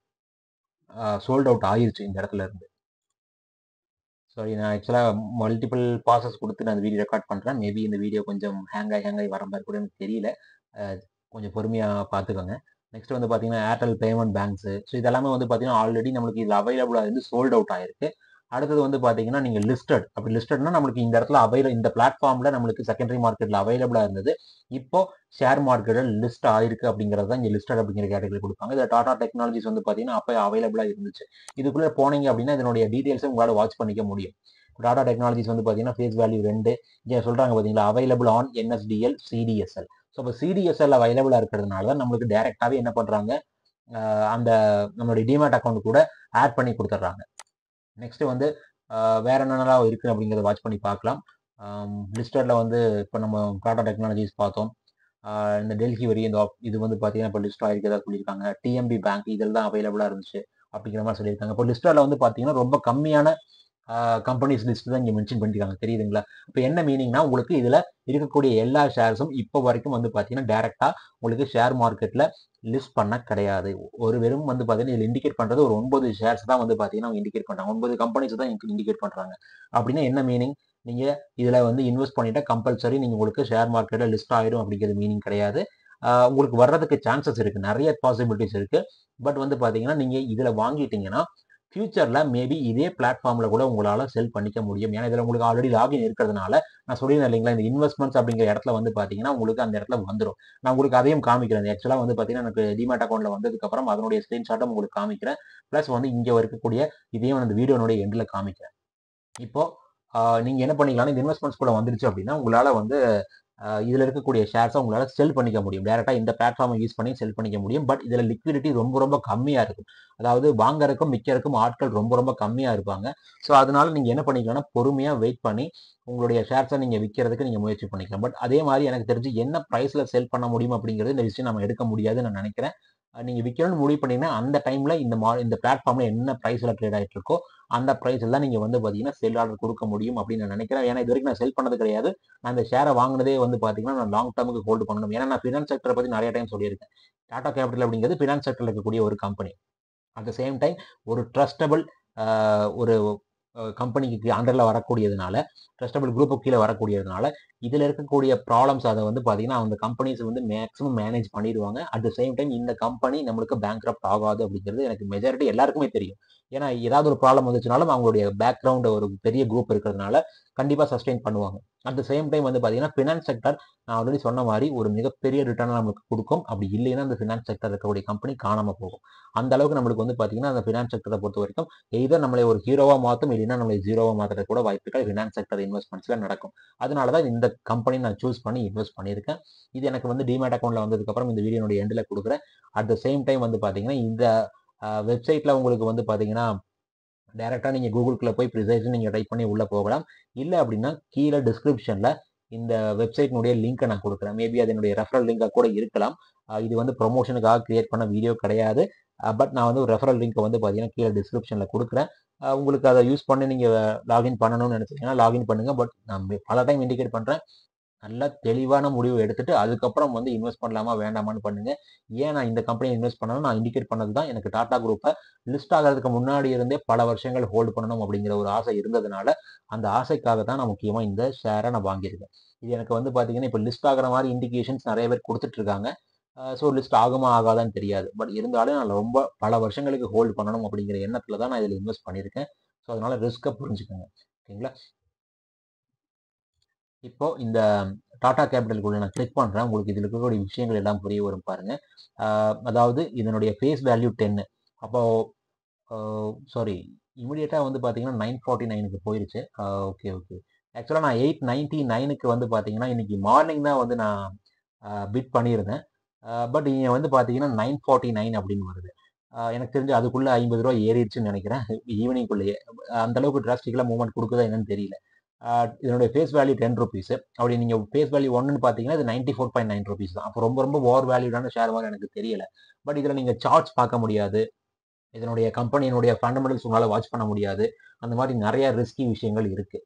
சோல்ட் அவுட் ஆயிருச்சு இந்த இடத்துல இருந்து. சாரி, நான் ஆக்சுவலாக மல்டிபிள் பாசஸ் கொடுத்து நான் இந்த வீடியோ ரெக்கார்ட் பண்ணுறேன். மேபி இந்த வீடியோ கொஞ்சம் ஹேங் ஆகி ஹேங் ஆகி வர மாதிரி கூட எனக்கு தெரியல. கொஞ்சம் பொறுமையாக பார்த்துக்கோங்க. நெக்ஸ்ட் வந்து பார்த்தீங்கன்னா ஏர்டெல் பேமெண்ட் பேங்க்ஸு. ஸோ இதெல்லாமே வந்து பார்த்தீங்கன்னா ஆல்ரெடி நம்மளுக்கு இதில் அவைலபிளாக இருந்து சோல்ட் அவுட் ஆயிருக்கு. அடுத்தது வந்து பார்த்தீங்கன்னா நீங்கள் லிஸ்டட், அப்படி லிஸ்டட்னா நம்மளுக்கு இந்த இடத்துல அவைல இந்த பிளாட்ஃபார்மில் நம்மளுக்கு செகண்டரி மார்க்கெட்டில் அவைலபிளாக இருந்தது. இப்போ ஷேர் மார்க்கெட்டில் லிஸ்ட் ஆயிருக்கு அப்படிங்கிறது தான் இங்கே லிஸ்டட் அப்படிங்கிற கேட்டகரி கொடுப்பாங்க. இதில் டாடா டெக்னாலஜிஸ் வந்து பார்த்தீங்கன்னா அப்போ அவைலபிளாக இருந்துச்சு. இதுக்குள்ளே போனீங்க அப்படின்னா இதனுடைய டீட்டெயில்ஸும் உங்களால் வாட்ச் பண்ணிக்க முடியும். டாடா டெக்னாலஜிஸ் வந்து பார்த்தீங்கன்னா ஃபேஸ் வேல்யூ ரெண்டு இங்கே சொல்கிறாங்க பார்த்தீங்களா, available on NSDL CDSL. So இப்போ சிடிஎஸ்எல் அவைலபிளாக இருக்கிறதுனால தான் நம்மளுக்கு டேரெக்டாகவே என்ன பண்ணுறாங்க, அந்த நம்மளுடைய டிமேட் அக்கௌண்ட் கூட ஆட் பண்ணி கொடுத்துட்றாங்க. நெக்ஸ்ட் வந்து வேற என்னென்னலாம் இருக்குது அப்படிங்கிறத வாட்ச் பண்ணி பார்க்கலாம். லிஸ்டர்ல வந்து இப்போ நம்ம டாடா டெக்னாலஜிஸ் பார்த்தோம். இந்த டெல்லி வரி இந்த இது வந்து பார்த்தீங்கன்னா இப்போ லிஸ்ட் ஆகிருக்கிறதா சொல்லியிருக்காங்க. டிஎம்பி பேங்க் இதெல்லாம் தான் அவைலபிளாக இருந்துச்சு அப்படிங்கிற மாதிரி சொல்லியிருக்காங்க. இப்போ லிஸ்டர்ல வந்து பார்த்தீங்கன்னா ரொம்ப கம்மியான கம்பெனிஸ் லிஸ்ட் தான் இங்கே மென்ஷன் பண்ணிருக்காங்க, தெரியுதுங்களா. இப்போ என்ன மீனிங்னா உங்களுக்கு இதில் இருக்கக்கூடிய எல்லா ஷேர்ஸும் இப்போ வரைக்கும் வந்து பார்த்தீங்கன்னா டேரெக்டாக உங்களுக்கு ஷேர் மார்க்கெட்டில் லிஸ்ட் பண்ண கிடையாது. ஒரு வெறும் வந்து பார்த்தீங்கன்னா இதில் இண்டிகேட் பண்ணுறது ஒரு ஒன்பது ஷேர்ஸ் தான் வந்து பார்த்தீங்கன்னா அவங்க இண்டிகேட் பண்ணுறாங்க. ஒன்பது கம்பெனிஸ் தான் இண்டிகேட் பண்ணுறாங்க. அப்படின்னா என்ன மீனிங், நீங்கள் இதில் வந்து இன்வெஸ்ட் பண்ணிட்டா கம்பல்சரி நீங்கள் உங்களுக்கு ஷேர் மார்க்கெட்டில் லிஸ்ட் ஆகிடும் அப்படிங்கிறது மீனிங் கிடையாது. உங்களுக்கு வர்றதுக்கு சான்சஸ் இருக்குது, நிறைய பாசிபிலிட்டிஸ் இருக்குது. பட் வந்து பார்த்தீங்கன்னா நீங்கள் இதில் வாங்கிட்டீங்கன்னா ஃபியூச்சரில் மேபி இதே பிளாட்ஃபார்மில் கூட உங்களால் செல் பண்ணிக்க முடியும். ஏன்னா இதில் உங்களுக்கு ஆல்ரெடி லாகின் இருக்கிறதுனால நான் சொல்லியிருந்தேன் இல்லைங்களா, இந்த இன்வெஸ்ட்மெண்ட்ஸ் அப்படிங்கிற இடத்துல வந்து பார்த்தீங்கன்னா உங்களுக்கு அந்த இடத்துல வந்துடும். நான் உங்களுக்கு அதையும் காமிக்கிறேன். ஆக்சுவலாக வந்து பார்த்தீங்கன்னா எனக்கு டிமேட் அக்கௌண்ட்டில் வந்ததுக்கப்புறம் அதனுடைய ஸ்க்ரீன்ஷாட்டும் உங்களுக்கு காமிக்கிறேன். ப்ளஸ் வந்து இங்கே இருக்கக்கூடிய இதையும் அந்த வீடியோனுடைய எண்டில் காமிக்கிறேன். இப்போ நீங்கள் என்ன பண்ணிக்கலாம், இந்த இன்வெஸ்ட்மெண்ட்ஸ் கூட வந்துருச்சு அப்படின்னா உங்களால் வந்து இதில் இருக்கக்கூடிய ஷேர்ஸை உங்களால் செல் பண்ணிக்க முடியும். டேரெக்டாக இந்த பிளாட்ஃபார்மை யூஸ் பண்ணி செல் பண்ணிக்க முடியும். பட் இதில் லிக்விடிட்டி ரொம்ப ரொம்ப கம்மியாக இருக்கும். அதாவது வாங்கறதுக்கும் விற்கிறதுக்கும் ஆட்கள் ரொம்ப ரொம்ப கம்மியாக இருப்பாங்க. ஸோ அதனால நீங்கள் என்ன பண்ணிக்கலாம்னா பொறுமையாக வெயிட் பண்ணி உங்களுடைய ஷேர்ஸை நீங்கள் விற்கிறதுக்கு நீங்கள் முயற்சி பண்ணிக்கலாம். பட் அதே மாதிரி எனக்கு தெரிஞ்சு என்ன ப்ரைஸில் செல் பண்ண முடியும் அப்படிங்கிறது இந்த விஷயம் நம்ம எடுக்க முடியாதுன்னு நான் நினைக்கிறேன். நீங்கள் விற்கணும்னு முடிவு பண்ணீங்கன்னா அந்த டைமில் இந்த மா இந்த பிளாட்ஃபார்மில் என்ன ப்ரைஸில் ட்ரேட் ஆகிட்டு இருக்கோ அந்த ப்ரைஸில் தான் நீங்கள் வந்து பார்த்தீங்கன்னா செல் ஆர்டர் கொடுக்க முடியும் அப்படின்னு நான் நினைக்கிறேன். ஏன்னா இது வரைக்கும் நான் செல் பண்ணது கிடையாது. நான் இந்த ஷேரை வாங்கினதே வந்து பார்த்தீங்கன்னா நான் லாங் டர்முக்கு ஹோல்டு பண்ணணும். ஏன்னா நான் ஃபினான்ஸ் செக்டரை பற்றி நிறைய டைம் சொல்லியிருக்கேன். டாடா கேபிட்டல் அப்படிங்கிறது ஃபினான்ஸ் செக்டரில் இருக்கக்கூடிய ஒரு company. At the same time ஒரு ட்ரஸ்டபிள் ஒரு கம்பெனிக்கு அண்டரில் வரக்கூடியதுனால, ட்ரஸ்டபிள் குரூப்புக்கு கீழே வரக்கூடியதுனால இதில் இருக்கக்கூடிய ப்ராப்ளம்ஸ் அதை வந்து பார்த்தீங்கன்னா அந்த கம்பெனிஸ் வந்து மேக்ஸிமம் மேனேஜ் பண்ணிடுவாங்க. அட் த சேம் டைம் இந்த கம்பெனி நம்மளுக்கு பேங்க்ரப்ட் ஆகாது அப்படிங்கிறது எனக்கு மெஜாரிட்டி எல்லாருக்குமே தெரியும். ஏன்னா ஏதாவது ஒரு ப்ராப்ளம் வந்துச்சுனாலும் அவங்களுடைய பேக்ரவுண்ட் ஒரு பெரிய குரூப் இருக்கிறதுனால கண்டிப்பாக சஸ்டெயின் பண்ணுவாங்க. அட் த சேம் டைம் வந்து பார்த்தீங்கன்னா ஃபினான்ஸ் செக்டர் நான் ஆல்ரெடி சொன்ன மாதிரி ஒரு மிகப்பெரிய ரிட்டர்ன் நம்மளுக்கு கொடுக்கும். அப்படி இல்லைன்னா அந்த ஃபினான்ஸ் செக்டர் இருக்கக்கூடிய கம்பெனி காணாமல் போகும். அந்த அளவுக்கு நம்மளுக்கு வந்து பார்த்தீங்கன்னா அந்த ஃபினான்ஸ் செக்டரை பொறுத்த வரைக்கும் எய்தர் நம்மளை ஒரு ஹீரோவாக மாற்றும், இல்லைன்னா நம்மளை ஜீரோவாக மாற்றுறது கூட வாய்ப்புகள் ஃபினான்ஸ் செக்டர் இன்வெஸ்ட்மெண்ட்ஸில் நடக்கும். அதனால தான் இந்த கம்பெனி நான் சூஸ் பண்ணி இன்வெஸ்ட் பண்ணியிருக்கேன். இது எனக்கு வந்து டிமேட் அக்கௌண்ட்டில் வந்ததுக்கப்புறம் இந்த வீடியோனுடைய எண்டில் கொடுக்குறேன். அட் த சேம் டைம் வந்து பார்த்தீங்கன்னா இந்த வெப்சைட்டில் உங்களுக்கு வந்து பார்த்தீங்கன்னா டேரெக்டாக நீங்கள் கூகுளுக்குள்ளே போய் ப்ரிசைஸ்ன்னு நீங்கள் டைப் பண்ணி உள்ளே போகலாம். இல்லை அப்படின்னா கீழே டிஸ்கிரிப்ஷனில் இந்த வெப்சைட்னுடைய லிங்க்கை நான் கொடுக்குறேன். மேபி அதனுடைய ரெஃபரல் லிங்காக கூட இருக்கலாம். இது வந்து ப்ரொமோஷனுக்காக கிரியேட் பண்ண வீடியோ கிடையாது. பட் நான் வந்து ஒரு ரெஃபரல் லிங்க்கை வந்து பார்த்தீங்கன்னா கீழே டிஸ்கிரிப்ஷனில் கொடுக்குறேன். உங்களுக்கு அதை யூஸ் பண்ணி நீங்கள் லாகின் பண்ணணும்னு நினச்சிங்கன்னா லாகின் பண்ணுங்கள். பட் நான் பல டைம் இண்டிகேட் பண்ணுறேன், நல்லா தெளிவான முடிவு எடுத்துட்டு அதுக்கப்புறம் வந்து இன்வெஸ்ட் பண்ணலாமா வேண்டாமான்னு பண்ணுங்க. ஏன் நான் இந்த கம்பெனி இன்வெஸ்ட் பண்ணணும், நான் இண்டிகேட் பண்ணது தான் எனக்கு டாடா குரூப்பை லிஸ்ட் ஆகிறதுக்கு முன்னாடி இருந்தே பல வருஷங்கள் ஹோல்டு பண்ணணும் அப்படிங்கிற ஒரு ஆசை இருந்ததுனால அந்த ஆசைக்காக தான் நான் முக்கியமாக இந்த ஷேரை நான் வாங்கியிருக்கேன். இது எனக்கு வந்து பார்த்தீங்கன்னா இப்போ லிஸ்ட் ஆகிற மாதிரி இண்டிகேஷன்ஸ் நிறைய பேர் கொடுத்துட்டு இருக்காங்க. ஸோ லிஸ்ட் ஆகுமா ஆகாதான்னு தெரியாது. பட் இருந்தாலும் நான் ரொம்ப பல வருஷங்களுக்கு ஹோல்டு பண்ணணும் அப்படிங்கிற எண்ணத்தில் தான் நான் இதில் இன்வெஸ்ட் பண்ணியிருக்கேன். ஸோ அதனால ரிஸ்க்கை புரிஞ்சுக்கோங்க. ஓகேங்களா? இப்போ இந்த டாடா கேபிட்டலுக்குள்ள நான் கிளிக் பண்ணுறேன். உங்களுக்கு இதில் இருக்கக்கூடிய விஷயங்கள் எல்லாம் புரிய வரும் பாருங்க. அதாவது இதனுடைய ஃபேஸ் வேல்யூ டென்னு. அப்போ சாரி இமிடியேட்டாக வந்து பார்த்தீங்கன்னா நைன் ஃபார்ட்டி நைனுக்கு போயிருச்சு. ஓகே ஓகே ஆக்சுவலாக நான் எயிட் நைன்ட்டி நைனுக்கு வந்து பார்த்தீங்கன்னா இன்னைக்கு மார்னிங் தான் வந்து நான் பிட் பண்ணியிருந்தேன். பட் இங்கே வந்து பார்த்தீங்கன்னா நைன் ஃபார்ட்டி நைன் அப்படின்னு வருது. எனக்கு தெரிஞ்சு அதுக்குள்ளே ஐம்பது ரூபா ஏறிடுச்சுன்னு நினைக்கிறேன் ஈவினிங்குள்ளேயே. அந்தளவுக்கு டிராஸ்டிக்கலாக மூவ்மெண்ட் கொடுக்குதா என்னன்னு தெரியல. இதனுடைய ஃபேஸ் வேல்யூ டென் ருபீஸ். அப்படி நீங்கள் ஃபேஸ் வேல்யூ ஒன்னு பார்த்தீங்கன்னா இது ninety four point nine rupees தான். அப்போ ரொம்ப ரொம்ப ஓவர் வேல்யூடான ஷேர் மாதிரி எனக்கு தெரியல. பட் இதில் நீங்கள் சார்ட்ஸ் பார்க்க முடியாது, இதனுடைய கம்பெனியினுடைய ஃபண்டமெண்டல்ஸ் உங்களால் வாட்ச் பண்ண முடியாது. அந்த மாதிரி நிறைய ரிஸ்கி விஷயங்கள் இருக்குது.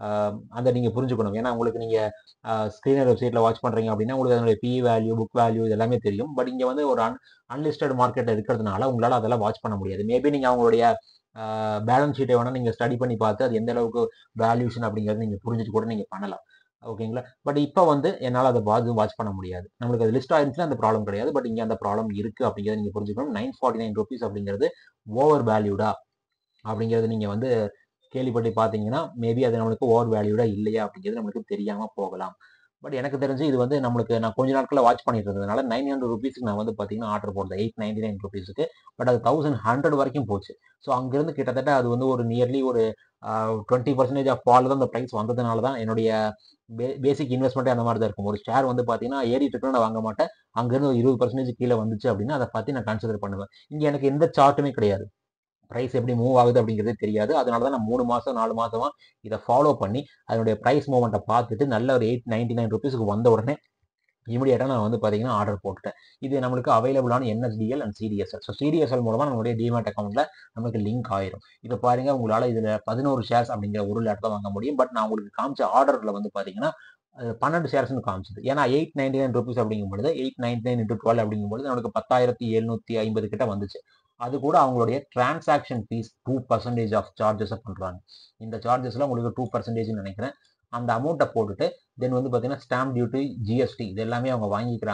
அதை நீங்கள் புரிஞ்சுக்கணும். ஏன்னா உங்களுக்கு நீங்கள் ஸ்க்ரீனர் வெப்சைட்டில் வாட்ச் பண்ணுறீங்க அப்படின்னா உங்களுக்கு அதனுடைய பி வேல்யூ, புக் வேல்யூ இது எல்லாமே தெரியும். பட் இங்கே வந்து ஒரு அன் அன்லிஸ்டட் மார்க்கெட்டில் இருக்கிறதுனால உங்களால் அதெல்லாம் வாட்ச் பண்ண முடியாது. மேபி நீங்கள் அவங்களுடைய பேலன்ஸ் ஷீட்டை வேணால் நீங்கள் ஸ்டடி பண்ணி பார்த்து அது எந்த அளவுக்கு வேல்யூஷன் அப்படிங்கிறது நீங்கள் புரிஞ்சுட்டு கூட நீங்கள் பண்ணலாம். ஓகேங்களா? பட் இப்போ வந்து என்னால் அதை பார்த்து வாட்ச் பண்ண முடியாது. நம்மளுக்கு அது லிஸ்ட் ஆயிருந்துச்சுன்னா அந்த ப்ராப்ளம் கிடையாது. பட் இங்கே அந்த ப்ராப்ளம் இருக்குது அப்படிங்கிறத நீங்கள் புரிஞ்சுக்கணும். நைன் ஃபார்ட்டி நைன் ருபீஸ் அப்படிங்கிறது ஓவர் வேல்யூடா அப்படிங்கிறது நீங்கள் வந்து கேள்விப்பட்டு பார்த்தீங்கன்னா மேபி அது நம்மளுக்கு ஓவர் வேல்யூடா இல்லையா அப்படிங்கிறது நம்மளுக்கு தெரியாமல் போகலாம். பட் எனக்கு தெரிஞ்சு இது வந்து நம்மளுக்கு நான் கொஞ்ச நாட்களில் வாட்ச் பண்ணிட்டு இருந்ததுனால நைன் ஹண்ட்ரட் ருபீஸ்க்கு நான் வந்து பார்த்தீங்கன்னா ஆர்டர் போட்டேன் எயிட் நைன்டி நைன் ருபீஸுக்கு. பட் அது தௌசண்ட் ஹண்ட்ரட் வரைக்கும் போச்சு. ஸோ அங்கேருந்து கிட்டத்தட்ட அது வந்து ஒரு நியர்லி ஒரு டுவெண்ட்டி பர்சன்டேஜ் ஆஃப் ஃபால் தான் அந்த ப்ரைஸ் வந்ததுனால தான் என்னுடைய பே பேசிக் இன்வெஸ்ட்மெண்ட்டே அந்த மாதிரி தான் இருக்கும். ஒரு ஷேர் வந்து பார்த்தீங்கன்னா ஏறிட்டு இருக்குன்னு நான் வாங்க மாட்டேன். அங்கேருந்து ஒரு இருபது பர்சன்டேஜ் கீழே வந்துச்சு அப்படின்னா அதை பற்றி நான் கன்சிடர் பண்ணுவேன். இங்கே எனக்கு எந்த சார்ட்டுமே கிடையாது. ப்ரைஸ் எப்படி மூவ் ஆகுது அப்படிங்கிறதே தெரியாது. அதனால தான் நான் மூணு மாதம் நாலு மாதமா இதை ஃபாலோ பண்ணி அதனுடைய ப்ரைஸ் மூவ்மெண்ட்டை பார்த்துட்டு நல்ல ஒரு எயிட் நைன்டி நைன் ருபீஸுக்கு வந்த உடனே இமீடியட்டாக நான் வந்து பார்த்தீங்கன்னா ஆர்டர் போட்டுட்டேன். இது நம்மளுக்கு அவைலபிளான NSDL and CDSL. So CDSL மூலமாக நம்மளுடைய டிமேட் அக்கௌண்ட்டில் நமக்கு லிங்க் ஆயிரும். இப்போ பாருங்க உங்களால் இதில் பதினோரு ஷேர்ஸ் அப்படிங்கிற ஒரு லேட் தான் வாங்க முடியும். பட் நான் உங்களுக்கு காமிச்ச ஆர்டரில் வந்து பார்த்தீங்கன்னா பன்னெண்டு ஷேர்ஸ்னு காமிச்சது. ஏன்னா எயிட் நைன்டி நைன் ருபீஸ் அப்படிங்கும்பொழுது eight ninety nine into twelve அப்படிங்கும்போது நம்மளுக்கு பத்தாயிரத்தி எழுநூத்தி ஐம்பது கிட்ட வந்துச்சு. அது கூட அவங்களுடைய transaction fee two percentage of சார்ஜஸை பண்ணுறாங்க. இந்த சார்ஜஸ்லாம் உங்களுக்கு டூ பர்சன்டேஜ்னு நினைக்கிறேன். அந்த அமௌண்ட்டை போட்டுட்டு தென் வந்து பார்த்தீங்கன்னா ஸ்டாம்ப் டியூட்டி, ஜிஎஸ்டி இது எல்லாமே அவங்க வாங்கிக்கிறாங்க.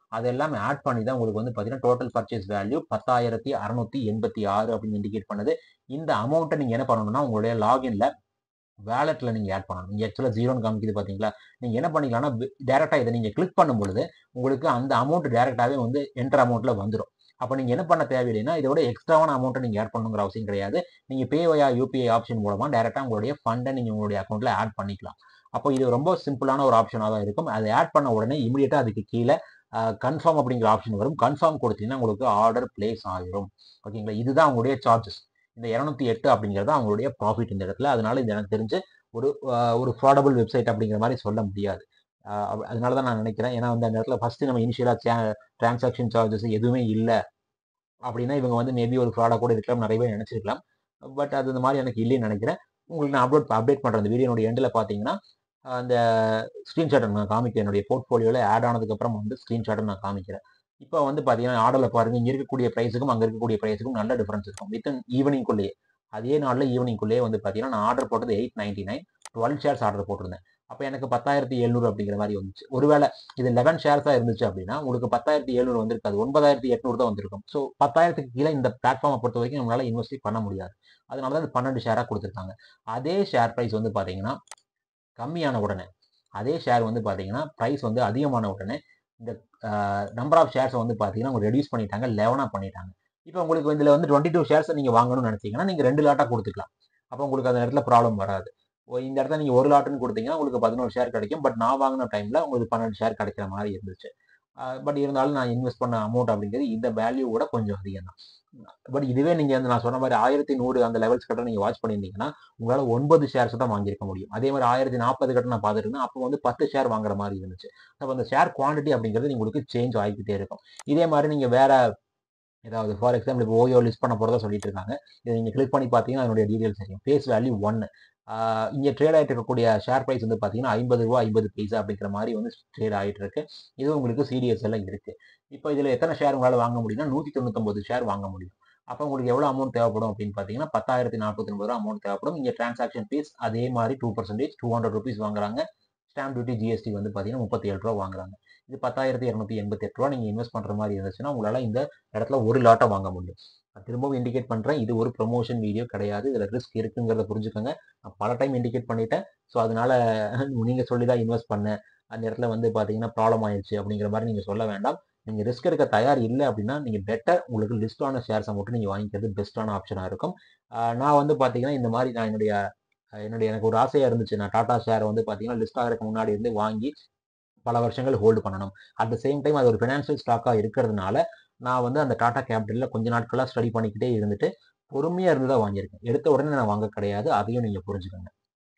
அது எல்லாமே ஆட் பண்ணி தான் உங்களுக்கு வந்து பார்த்தீங்கன்னா டோட்டல் பர்ச்சேஸ் வேல்யூ பத்தாயிரத்தி அறுநூத்தி எண்பத்தி ஆறு அப்படின்னு இண்டிகேட் பண்ணுது. இந்த அமௌண்ட்டை நீங்கள் என்ன பண்ணணும்னா உங்களுடைய லாகின்ல வேலெட்டில் நீங்கள் ஆட் பண்ணணும். நீங்கள் ஆக்சுவலாக ஜீரோன்னு காமிக்குது பார்த்தீங்களா, நீங்கள் என்ன பண்ணிக்கலாம்னா டேரெக்டாக இதை நீங்கள் கிளிக் பண்ணும் பொழுது உங்களுக்கு அந்த அமௌண்ட் டேரெக்டாகவே வந்து என்டர் அமௌண்ட்டில் வந்துடும். அப்போ நீங்கள் என்ன பண்ண தேவையில்லைன்னா இதோட எக்ஸ்ட்ராவான அமௌண்ட்டை நீங்கள் ஆட் பண்ணணுங்கிற அவசியம் கிடையாது. நீங்கள் பேஒயா யூபிஐ ஆப்ஷன் மூலமாக டேரெக்டாக உங்களுடைய ஃபண்டை நீங்கள் உங்களுடைய அக்கௌண்ட்டில் ஆட் பண்ணிக்கலாம். அப்போ இது ரொம்ப சிம்பிளான ஒரு ஆப்ஷனாக தான் இருக்கும். அதை ஆட் பண்ண உடனே இமீடியட்டாக அதுக்கு கீழே கன்ஃபார்ம் அப்படிங்கிற ஆப்ஷன் வரும். கன்ஃபார்ம் கொடுத்தீங்கன்னா உங்களுக்கு ஆர்டர் பிளேஸ் ஆகிரும். ஓகேங்களா, இதுதான் உங்களுடைய சார்ஜஸ். இந்த இரநூத்தி எட்டு அப்படிங்கிறது அவங்களுடைய ப்ராஃபிட் இந்த இடத்துல. அதனால இது எனக்கு தெரிஞ்சு ஒரு ஒரு ஃப்ராடபிள் வெப்சைட் அப்படிங்கிற மாதிரி சொல்ல முடியாது. அதனால தான் நான் நினைக்கிறேன். ஏன்னா வந்து அந்த இடத்துல ஃபர்ஸ்ட் நம்ம இனிஷியலாக டிரான்சாக்ஷன் சார்ஜஸ் எதுவுமே இல்லை அப்படின்னா இவங்க வந்து மேபி ஒரு ஃப்ராடாக கூட இருக்கலாம், நிறைய பேர் நினைச்சிருக்கலாம். பட் அது இந்த மாதிரி எனக்கு இல்லைன்னு நினைக்கிறேன். உங்களுக்கு நான் அப்லோட் அப்டேட் பண்ணுறேன். இந்த வீடியோனுடைய எண்டில் பார்த்தீங்கன்னா அந்த ஸ்க்ரீன்ஷாட்டை நான் காமிக்கிறேன். என்னுடைய போர்ட்ஃபோலியோவில் ஆட் ஆனதுக்கப்புறம் வந்து ஸ்க்ரீன்ஷாட்டை நான் காமிக்கிறேன். இப்போ வந்து பார்த்தீங்கன்னா ஆர்டரில் பாருங்கள், இங்கே இருக்கக்கூடிய ப்ரைஸுக்கும் அங்கே இருக்கக்கூடிய ப்ரைஸுக்கும் நல்ல டிஃபரன்ஸ் இருக்கும். வித்தின் ஈவினிங்குள்ளேயே அதே நாளில் ஈவினிங்குள்ளேயே வந்து பார்த்தீங்கன்னா நான் ஆர்டர் போட்டது eight ninety nine twelve shares order போட்டிருந்தேன். அப்போ எனக்கு பத்தாயிரத்தி எழுநூறு அப்படிங்கிற மாதிரி வந்துச்சு. ஒருவேளை இது லெவன் ஷேர்ஸாக இருந்துச்சு அப்படின்னா உங்களுக்கு பத்தாயிரத்தி எழுநூறு வந்திருக்காது, ஒன்பதாயிரத்தி எட்நூறு தான் வந்திருக்கும். ஸோ பத்தாயிரத்துக்கு கீழே இந்த பிளாட்ஃபார்மை பொறுத்த வரைக்கும் நம்மளால இன்வெஸ்ட் பண்ண முடியாது. அதனால தான் அது பன்னெண்டு ஷேராக கொடுத்துருக்காங்க. அதே ஷேர் ப்ரைஸ் வந்து பார்த்தீங்கன்னா கம்மியான உடனே அதே ஷேர் வந்து பார்த்தீங்கன்னா ப்ரைஸ் வந்து அதிகமான உடனே இந்த நம்பர் ஆஃப் ஷேர்ஸை வந்து பார்த்தீங்கன்னா அவங்க ரெடியூஸ் பண்ணிட்டாங்க, லெவனாக பண்ணிட்டாங்க. இப்போ உங்களுக்கு இதில் வந்து டுவெண்ட்டி டூ ஷேர்ஸை நீங்கள் வாங்கணும்னு நினச்சிங்கன்னா நீங்கள் ரெண்டு லாட்டாக கொடுத்துக்கலாம். அப்போ உங்களுக்கு அந்த இடத்துல ப்ராப்ளம் வராது. இந்த இடத்துல நீங்கள் ஒரு லாட்டுன்னு கொடுத்தீங்கன்னா உங்களுக்கு பதினோரு ஷேர் கிடைக்கும். பட் நான் வாங்கின டைமில் உங்களுக்கு பன்னெண்டு ஷேர் கிடைக்கிற மாதிரி இருந்துச்சு. பட் இருந்தாலும் நான் இன்வெஸ்ட் பண்ண அமௌண்ட் அப்படிங்கிறது இந்த வேல்யூவோட கொஞ்சம் அதிகம் தான். பட் இதுவே நீங்கள் வந்து நான் சொன்ன மாதிரி ஆயிரத்தி நூறு அந்த லெவல்ஸ் கட்ட நீங்கள் வாட்ச் பண்ணியிருந்தீங்கன்னா உங்களால் ஒன்பது ஷேர்ஸ் தான் வாங்கியிருக்க முடியும். அதே மாதிரி ஆயிரத்தி நாற்பது கட்ட நான் பார்த்துருந்தேன், அப்போ வந்து பத்து ஷேர் வாங்குற மாதிரி இருந்துச்சு. அப்போ அந்த ஷேர் குவான்டிட்டி அப்படிங்கிறது உங்களுக்கு சேஞ்ச் ஆகிக்கிட்டே இருக்கும். இதே மாதிரி நீங்கள் வேற ஏதாவது ஃபார் எக்ஸாம்பிள் இப்போ ஓயோ லிஸ்ட் பண்ண போகிறதா சொல்லிட்டு இருக்காங்க. இதை நீங்கள் கிளிக் பண்ணி பார்த்தீங்கன்னா அதனுடைய டீடைல்ஸ் தெரியும். ஃபேஸ் வேல்யூ ஒன்று இங்கே ட்ரேட் ஆகிட்டு இருக்கக்கூடிய ஷேர் ப்ரைஸ் வந்து பார்த்தீங்கன்னா ஐம்பது ரூபா ஐம்பது பைசா அப்படிங்கிற மாதிரி வந்து ட்ரேட் ஆகிட்டு இருக்கு. இது உங்களுக்கு சிடிஎஸ் எல்லாம் இருக்கு. இப்போ இதில் எத்தனை ஷேர் உங்களால் வாங்க முடியும்னா நூற்றி தொண்ணூத்தொம்பது ஷேர் வாங்க முடியும். அப்போ உங்களுக்கு எவ்வளோ அமௌண்ட் தேவைப்படும் அப்படின்னு பார்த்தீங்கன்னா பத்தாயிரத்தி நாற்பத்தி ஒன்பது ரூபா அமௌண்ட் தேவைப்படும். இங்கே டிரான்சாக்ஷன் ஃபீஸ் அதே மாதிரி two percentage two hundred rupees வாங்குறாங்க. ஸ்டாம்ப் டியூட்டி ஜிஎஸ்டி வந்து பார்த்தீங்கன்னா முப்பத்தி ஏழு ரூபா வாங்குறாங்க. இது பத்தாயிரத்தி இரநூத்தி எண்பத்தி எட்டு ரூபா நீங்கள் இன்வெஸ்ட் பண்ணுற மாதிரி இருந்துச்சுன்னா உங்களால் இந்த இடத்துல ஒரு லாட்டை வாங்க முடியும். திரும்பவும் இண்டிகேட் பண்ணுறேன், இது ஒரு ப்ரொமோஷன் வீடியோ கிடையாது. இதில் ரிஸ்க் இருக்குங்கிறத புரிஞ்சுக்கோங்க. நான் பல டைம் இண்டிகேட் பண்ணிட்டேன். ஸோ அதனால நீங்கள் சொல்லி தான் இன்வெஸ்ட் பண்ணேன், அந்த இடத்துல வந்து பார்த்தீங்கன்னா ப்ராப்ளம் ஆயிடுச்சு அப்படிங்கிற மாதிரி நீங்கள் சொல்ல வேண்டாம். நீங்கள் ரிஸ்க் எடுக்க தயார் இல்லை அப்படின்னா நீங்கள் பெட்டர் உங்களுக்கு லிஸ்டான ஷேர்ஸை மட்டும் நீங்கள் வாங்கிக்கிறது பெஸ்ட்டான ஆப்ஷனாக இருக்கும். நான் வந்து பார்த்தீங்கன்னா இந்த மாதிரி நான் என்னுடைய என்னுடைய எனக்கு ஒரு ஆசையாக இருந்துச்சு. நான் டாடா ஷேர் வந்து பார்த்தீங்கன்னா லிஸ்ட் ஆகிறதுக்கு முன்னாடி இருந்து வாங்கி பல வருஷங்கள் ஹோல்டு பண்ணணும். அட் த சேம் டைம் அது ஒரு ஃபினான்ஷியல் ஸ்டாக்காக இருக்கிறதுனால நான் வந்து அந்த டாடா கேபிட்டலில் கொஞ்ச நாட்களாக ஸ்டடி பண்ணிக்கிட்டே இருந்துட்டு பொறுமையாக இருந்து தான் வாங்கியிருக்கேன். எடுத்த உடனே நான் வாங்க கிடையாது, அதையும் நீங்கள் புரிஞ்சுக்கோங்க.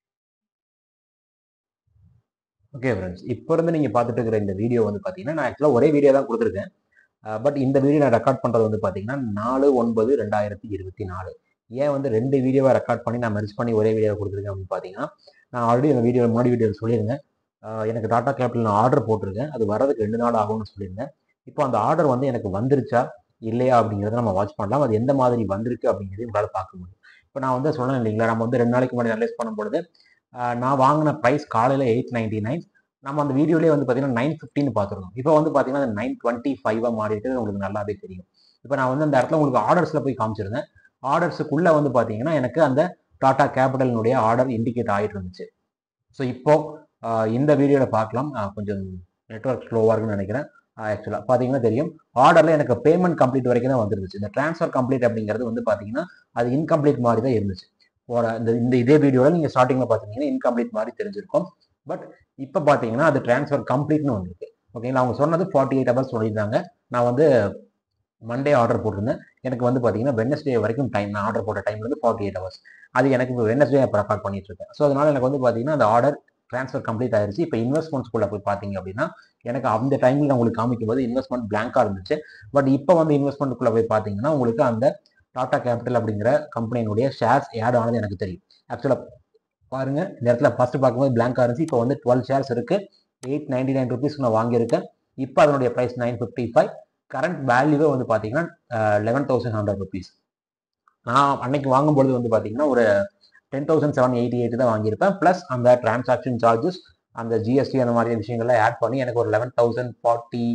ஓகே ஃப்ரெண்ட்ஸ், இப்போ இருந்து நீங்கள் பார்த்துட்டு இருக்கிற இந்த வீடியோ வந்து பார்த்தீங்கன்னா நான் ஆக்சுவலாக ஒரே வீடியோ தான் கொடுத்துருக்கேன். பட் இந்த வீடியோ நான் ரெக்கார்ட் பண்ணுறது வந்து பார்த்தீங்கன்னா நாலு ஒன்பது ரெண்டாயிரத்தி இருபத்தி நாலு ஏன் வந்து ரெண்டு வீடியோவை ரெக்கார்ட் பண்ணி நான் மெர்ஜ் பண்ணி ஒரே வீடியோ கொடுத்துருக்கேன் அப்படின்னு பார்த்தீங்கன்னா நான் ஆல்ரெடி அந்த வீடியோ முன்னாடி வீடியோ சொல்லியிருந்தேன். எனக்கு டாடா கேபிட்டல் நான் ஆர்டர் போட்டிருக்கேன், அது வரதுக்கு ரெண்டு நாள் ஆகும்னு சொல்லியிருந்தேன். இப்போ அந்த ஆர்டர் வந்து எனக்கு வந்துருச்சா இல்லையா அப்படிங்கிறத நம்ம வாட்ச் பண்ணலாம். அது எந்த மாதிரி வந்திருக்கு அப்படிங்கிறத உங்களால் பார்க்க முடியும். இப்போ நான் வந்து சொன்னேன் இல்லைங்களா, நம்ம வந்து ரெண்டு நாளைக்கு முன்னாடி அனலைஸ் பண்ணும்பொழுது நான் வாங்கின ப்ரைஸ் காலையில் எயிட் நைன்டி நைன் நம்ம அந்த வீடியோலேயே வந்து பார்த்தீங்கன்னா நைன் ஃபிஃப்டின்னு பார்த்துருக்கோம். இப்போ வந்து பார்த்தீங்கன்னா அந்த நைன் டுவெண்ட்டி ஃபைவாக மாறி இருக்கிறது உங்களுக்கு நல்லாவே தெரியும். இப்போ நான் வந்து அந்த இடத்துல உங்களுக்கு ஆர்டர்ஸில் போய் காமிச்சிருந்தேன். ஆர்டர்ஸுக்குள்ளே வந்து பார்த்தீங்கன்னா எனக்கு அந்த டாடா கேபிட்டலினுடைய ஆர்டர் இண்டிகேட் ஆகிட்டு இருந்துச்சு. ஸோ இப்போ இந்த வீடியோவில் பார்க்கலாம். கொஞ்சம் நெட்வொர்க் ஸ்லோவாக இருக்குன்னு நினைக்கிறேன். ஆக்சுவலாக பார்த்தீங்கன்னா தெரியும், ஆர்டரில் எனக்கு பேமெண்ட் கம்ப்ளீட் வரைக்கும் தான் வந்துருந்துச்சு. இந்த ட்ரான்ஸ்ஃபர் கம்ப்ளீட் அப்படிங்கிறது வந்து பார்த்தீங்கன்னா அது இன்கம்ப்ளீட் மாதிரி தான் இருந்துச்சு. இந்த இந்த இதே வீடியோவில் நீங்கள் ஸ்டார்டிங்கில் பார்த்தீங்கன்னா இன்கம்ப்ளீட் மாதிரி தெரிஞ்சிருக்கும். பட் இப்போ பார்த்தீங்கன்னா அது ட்ரான்ஸ்ஃபர் கம்ப்ளீட்னு வந்துருக்கு. ஓகேங்களா, அவங்க சொன்னது ஃபார்ட்டி எயிட் ஹவர்ஸ் சொல்லியிருந்தாங்க. நான் வந்து மண்டே ஆர்டர் போட்டிருந்தேன். எனக்கு வந்து பார்த்தீங்கன்னா வெட்னஸ்டே வரைக்கும் டைம், நான் ஆர்டர் போட்ட டைம்ல வந்து ஃபார்ட்டி எயிட் ஹவர்ஸ். அது எனக்கு இப்போ வெட்னஸ்டே இப்போ ரெக்கார்ட் பண்ணிட்டு இருக்கேன். ஸோ அதனால எனக்கு வந்து பார்த்தீங்கன்னா அந்த ஆர்டர் ட்ரான்ஸ்ஃபர் கம்ப்ளீட் ஆயிருச்சு. இப்போ இன்வெஸ்ட்மெண்ட்ஸ்குள்ள போய் பார்த்தீங்க அப்படின்னா எனக்கு அந்த டைமில் உங்களுக்கு காமிக்கும் போது இன்வெஸ்ட்மெண்ட் பிளாங்காக இருந்துச்சு. பட் இப்போ வந்து இன்வெஸ்ட்மெண்ட்டுக்குள்ள போய் பார்த்தீங்கன்னா உங்களுக்கு அந்த டாடா கேபிட்டல் அப்படிங்கிற கம்பெனியினுடைய ஷேர்ஸ் ஆட் ஆனது எனக்கு தெரியும். ஆக்சுவலாக பாருங்க, இந்த இடத்துல ஃபர்ஸ்ட் பார்க்கும்போது பிளாங்காக இருந்துச்சு. இப்போ வந்து டுவெல் ஷேர்ஸ் இருக்கு, எயிட் நைன்டி நைன் ருபீஸ் நான் வாங்கியிருக்கேன். இப்போ அதனுடைய price nine fifty five current வேல்யூவே வந்து பார்த்தீங்கன்னா லெவன் தௌசண்ட் ஹண்ட்ரட் ருபீஸ். நான் அன்னைக்கு வாங்கும்பொழுது வந்து பார்த்தீங்கன்னா ஒரு ten thousand seven eighty eight தான் வாங்கியிருப்பேன். ப்ளஸ் அந்த டிரான்சாக்ஷன் சார்ஜஸ், அந்த ஜிஎஸ்டி அந்த மாதிரி விஷயங்கள்லாம் ஆட் பண்ணி எனக்கு ஒரு லெவன் தௌசண்ட் ஃபார்ட்டி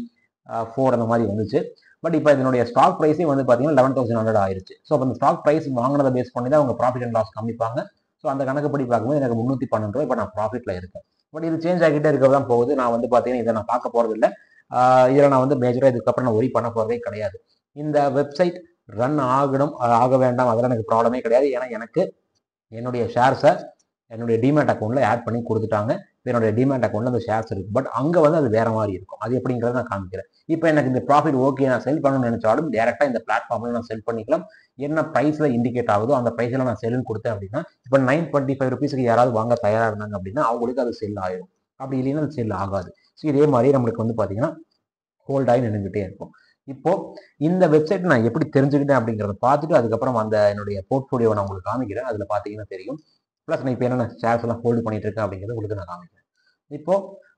ஃபோர் அந்த மாதிரி வந்துச்சு. பட் இப்போ இதனுடைய ஸ்டாக் ப்ரைஸே வந்து பார்த்தீங்கன்னா லெவன் தௌசண்ட் ஹண்ட்ரட் ஆயிருச்சு. ஸோ அப்போ அந்த ஸ்டாக் ப்ரைஸ் வாங்கினதை பேஸ் பண்ணி தான் அவங்க ப்ராஃபிட் அண்ட் லாஸ் காமிப்பாங்க. ஸோ அந்த கணக்குப்படி பார்க்கும்போது எனக்கு முந்நூற்றி பன்னெண்டு ரூபாய் இப்போ நான் ப்ராஃபிட்ல இருக்கேன். பட் இது சேஞ்ச் ஆகிட்டே இருக்க தான் போகுது. நான் வந்து பார்த்தீங்கன்னா இதை நான் பார்க்க போகிறது இல்லை. இதில் நான் வந்து மேஜராக இதுக்கப்புறம் நான் ஒரி பண்ண போகிறதே கிடையாது. இந்த வெப்சைட் ரன் ஆகணும் ஆக வேண்டாம் அதெல்லாம் எனக்கு ப்ராப்ளமே கிடையாது. ஏன்னா எனக்கு என்னுடைய ஷேர்ஸை என்னுடைய டிமேட் அக்கௌண்ட்ல ஆட் பண்ணி கொடுத்துட்டாங்க. என்னுடைய டிமேட் அக்கௌண்ட்ல அந்த ஷேர்ஸ் இருக்கு. பட் அங்கே வந்து அது வேற மாதிரி இருக்கும். அது எப்படிங்கிறத நான் காமிக்கிறேன். இப்போ எனக்கு இந்த ப்ராஃபிட் ஓகே நான் செல் பண்ணணும்னு நினைச்சாலும் டேரெக்டாக இந்த பிளாட்ஃபார்ம்ல நான் செல் பண்ணிக்கலாம். என்ன ப்ரைஸ்ல இண்டிகேட் ஆகுதோ அந்த ப்ரைஸ்ல நான் செல்லுன்னு கொடுத்தேன் அப்படின்னா இப்போ நைன் டுவெண்ட்டி ஃபைவ் ருபீஸ்க்கு யாராவது வாங்க தயாராக இருந்தாங்க அப்படின்னா அவங்களுக்கு அது செல் ஆயிடும். அப்படி இல்லைன்னா அது செல் ஆகாது. ஸோ இதே மாதிரி நம்மளுக்கு வந்து பார்த்தீங்கன்னா ஹோல்ட் ஆகி நின்றுகிட்டே இருக்கும். இப்போ இந்த வெப்சைட் நான் எப்படி தெரிஞ்சுக்கிட்டேன் அப்படிங்கிறத பார்த்துட்டு அதுக்கப்புறம் அந்த என்னுடைய போர்ட்ஃபோலியோவை நான் உங்களுக்கு காமிக்கிறேன். அதில் பார்த்தீங்கன்னா தெரியும். ப்ளஸ் நான் இப்போ என்னென்ன ஷேர்ஸ் எல்லாம் ஹோல்டு பண்ணிட்டு இருக்கேன் அப்படிங்கிறத உங்களுக்கு நான் காமிக்கிறேன். இப்போ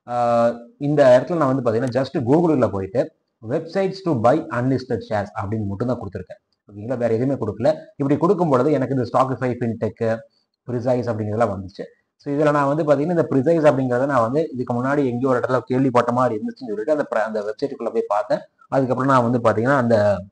இந்த இடத்துல நான் வந்து பார்த்தீங்கன்னா ஜஸ்ட் கூகுளில் போயிட்டு websites to buy unlisted shares அப்படின்னு மட்டும் தான் கொடுத்துருக்கேன். ஓகேங்களா, வேற எதுவுமே கொடுக்கல. இப்படி கொடுக்கும் பொழுது எனக்கு இந்த ஸ்டாக்கிஃபை, ஃபின்டெக், ப்ரிசைஸ் அப்படிங்கிறதெல்லாம் வந்துச்சு. ஸோ இதில் நான் வந்து பார்த்தீங்கன்னா இந்த ப்ரிசைஸ் அப்படிங்கிறத நான் வந்து இதுக்கு முன்னாடி எங்கேயோ ஒரு இடத்துல கேள்விப்பட்ட மாதிரி இருந்துச்சுன்னு சொல்லிட்டு அந்த அந்த வெப்சைட்டுக்குள்ளே போய் பார்த்தேன். அதுக்கப்புறம் நான் வந்து பார்த்தீங்கன்னா அந்த